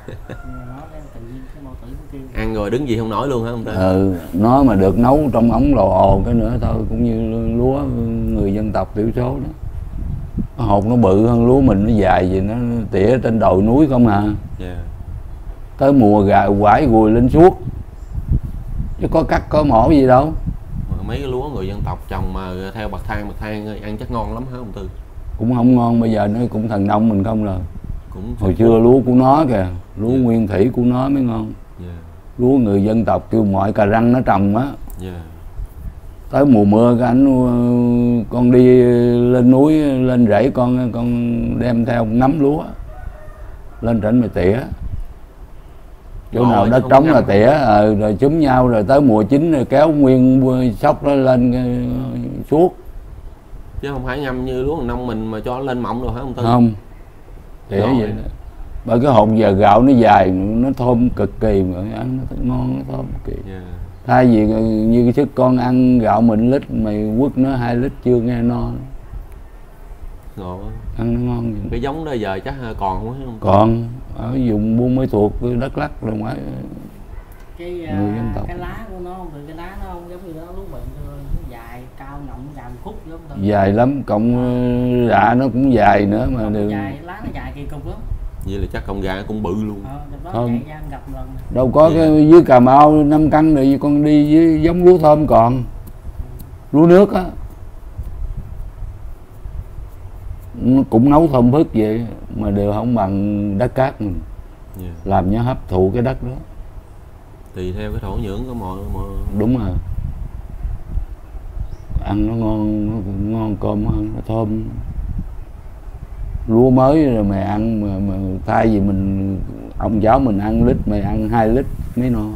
Ăn rồi đứng gì không nổi luôn hả ông Tư? Nó mà được nấu trong ống lò ồ cái nữa thôi, cũng như lúa người dân tộc thiểu số đó. Cái hột nó bự hơn lúa mình, nó dài vậy, nó tỉa trên đồi núi không à. Yeah. Tới mùa gà quải gùi lên suốt, chứ có cắt có mổ gì đâu. Mấy cái lúa người dân tộc trồng mà theo bậc thang ăn chắc ngon lắm hả ông Tư? Cũng không ngon, bây giờ nó cũng thần nông mình không rồi. Cũng hồi xưa lúa của nó kìa, lúa nguyên thủy của nó mới ngon. Lúa người dân tộc kêu mọi cà răng nó trồng á. Tới mùa mưa cái anh con đi lên núi lên rẫy con đem theo nắm lúa lên trển mày tỉa, chỗ nào đất trống là tỉa, rồi chúm nhau, rồi tới mùa chín rồi kéo nguyên sóc nó lên suốt. Chứ không phải ngâm như lúa nông mình mà cho nó lên mọng rồi hả ông Tư? Không, tỉa vậy đó. Bởi cái hột giờ gạo nó dài, nó thơm cực kỳ, mà ăn nó ngon, nó thơm cực kỳ. Thay vì như cái sức con ăn gạo mình lít, mày quất nó 2 lít chưa nghe no. Ngon. Ăn nó ngon. Cái giống đó giờ chắc còn không phải không? Còn ở vùng Buôn Mới Thuột, Đắk Lắk rồi ngoài cái lá của nó không, cái lá nó không giống như đó lúa mì thôi, nó dài cao ngọng dài khúc giống đó. Dài lắm, cộng rạ nó cũng dài nữa mà đều. Dài, lá nó dài kỳ cục lắm. Vậy là chắc con gà cũng bự luôn. Không. Đâu có cái dưới Cà Mau 5 căn rồi con đi với giống lúa thơm còn. Lúa nước á. Nó cũng nấu thơm phức vậy mà đều không bằng đất cát mình. Làm nó hấp thụ cái đất đó. Tùy theo cái thổ nhưỡng của mọi. Đúng rồi. Ăn nó ngon, nó cũng ngon cơm hơn, nó thơm. Lúa mới rồi mày ăn mà thay vì mình ông cháu mình ăn lít, mày ăn 2 lít mới no.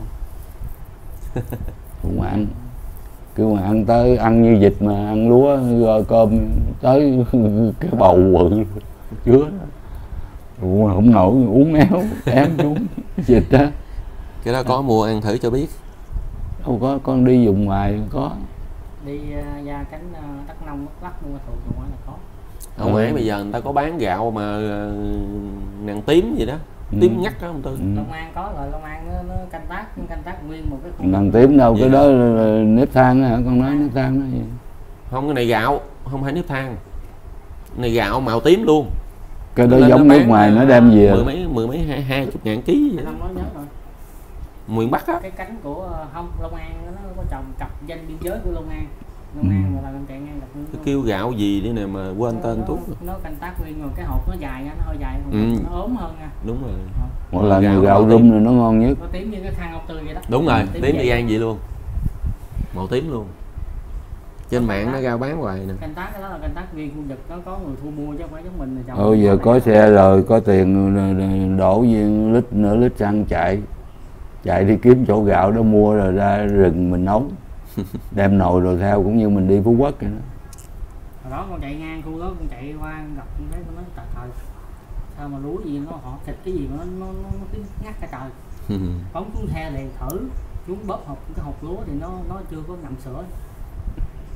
Cũng ăn. Kêu mà ăn tới ăn như vịt mà ăn lúa rồi cơm tới cái bầu quự chứa. Mà không nổi uống éo ém xuống vịt đó. Cái đó có mua ăn thử cho biết. Đâu có, con đi vùng ngoài có. Đi ra cánh Đắk Nông, Đắk Lắk mua thuộc vùng ngoài là có. Ở ngoài bây giờ người ta có bán gạo mà nàng tím gì đó, tím ngắt đó ông Tư. Long An có rồi, Long An nó canh tác nguyên một cái. Nàng tím đâu, cái đó là nếp than hả, con nói nếp than đó gì? Không, cái này gạo, không phải nếp than. Này gạo màu tím luôn. Cái đó giống nước ngoài nó đem về. Mười mấy 20 ngàn ký vậy đó. Không nói nhớ rồi. Miền Bắc á. Cái cánh của không, Long An nó có trồng cặp danh biên giới của Long An. Long An mà là con chạy ngang gặp. Cái kêu gạo gì đi nè mà quên tên tuốt. Nó canh tác nguyên rồi cái hộp nó dài nha, nó hơi dài không, nó ốm hơn nha. Đúng rồi. Một lần gạo rum rồi nó ngon nhất. Nó tím như cái khăn ốc tươi vậy đó. Đúng rồi, tím y gan vậy luôn. Màu tím luôn. Trên mạng nó ra bán hoài nè. Canh tác cái đó là canh tác viên khu vực, nó có người thu mua chứ không phải giống mình là trồng. Giờ có xe rồi, có tiền đổ viên lít nửa lít xăng chạy đi kiếm chỗ gạo đó mua rồi ra rừng mình nấu. Đem nồi rồi theo, cũng như mình đi Phú Quốc vậy đó. Hồi đó con chạy ngang khu đó, con chạy qua gặp con thấy con nói trời sao mà lúa gì nó họ thịt cái gì mà nó cứ ngắt cả trời. Phóng xuống xe liền thử, xuống bóp cái hộp lúa thì nó chưa có ngậm sữa.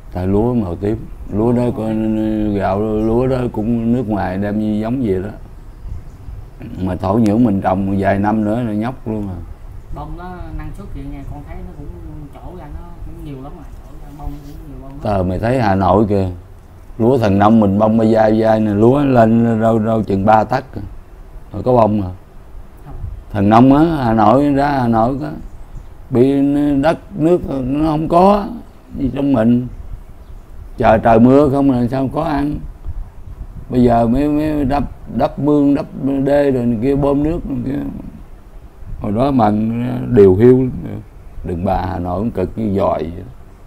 Tại lúa màu tím, lúa đó có gạo lúa đó cũng nước ngoài đem như giống gì đó, mà thổ nhưỡng mình trồng vài năm nữa là nhóc luôn à. Bông nó năng suất vậy nha, con thấy nó cũng chỗ ra nó cũng nhiều lắm rồi, chỗ ra bông cũng nhiều bông lắm. Tờ mày thấy Hà Nội kìa, lúa Thần Nông mình bông bay dai dai này, lúa lên đâu chừng 3 tấc rồi có bông à. Thần Nông á, Hà Nội ra Hà Nội có bị đất nước nó không có như trong mình, chờ trời mưa không là sao có ăn. Bây giờ mới đắp mương đắp đê rồi này kia, bơm nước này kia. Hồi đó mặn điều hiu, Đường Bà Hà Nội cũng cực như dòi vậy.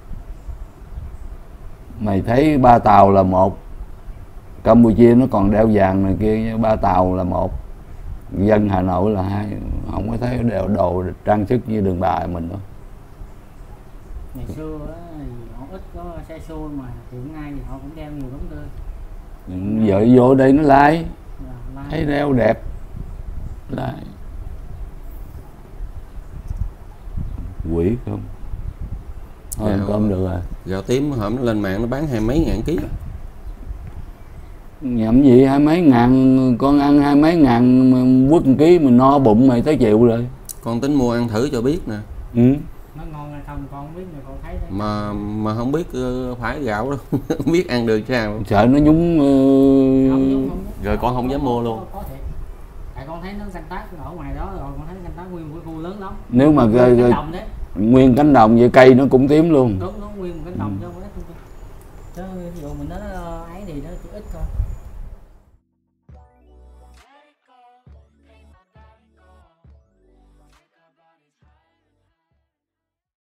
Mày thấy Ba Tàu là một, Campuchia nó còn đeo vàng này kia, Ba Tàu là một, dân Hà Nội là hai. Không có thấy đeo đồ trang sức như Đường Bà mình đâu. Ngày xưa á, thì họ ít có xe xua mà hiện nay thì họ cũng đeo nhiều lắm cơ. Giờ vô đây nó lai, Lai. thấy đeo đẹp lai. Quỷ không? Thôi ăn cơm được rồi. Gạo tím hổm nó lên mạng nó bán 20 mấy ngàn ký. Nhậm gì 20 mấy ngàn, con ăn 20 mấy ngàn mà quất 1 ký mình no bụng mày tới chịu rồi. Con tính mua ăn thử cho biết nè. Ừ. Nó ngon hay không con không biết, mà con thấy đấy. Mà không biết phải gạo đâu. Không biết ăn được sao. Sợ nó nhúng Không. Rồi con không dám mua luôn. Có thiệt. Tại con thấy nó canh tác ở ngoài đó rồi, con thấy nó canh tác nguyên một cái khu lớn lắm. Nếu mà Cánh đồng đấy. nguyên cánh đồng vậy cây nó cũng tím luôn. Đúng, nguyên một cánh đồng chứ không có đất. Chứ ví dụ mình nói nó ấy thì nó chỉ ít thôi.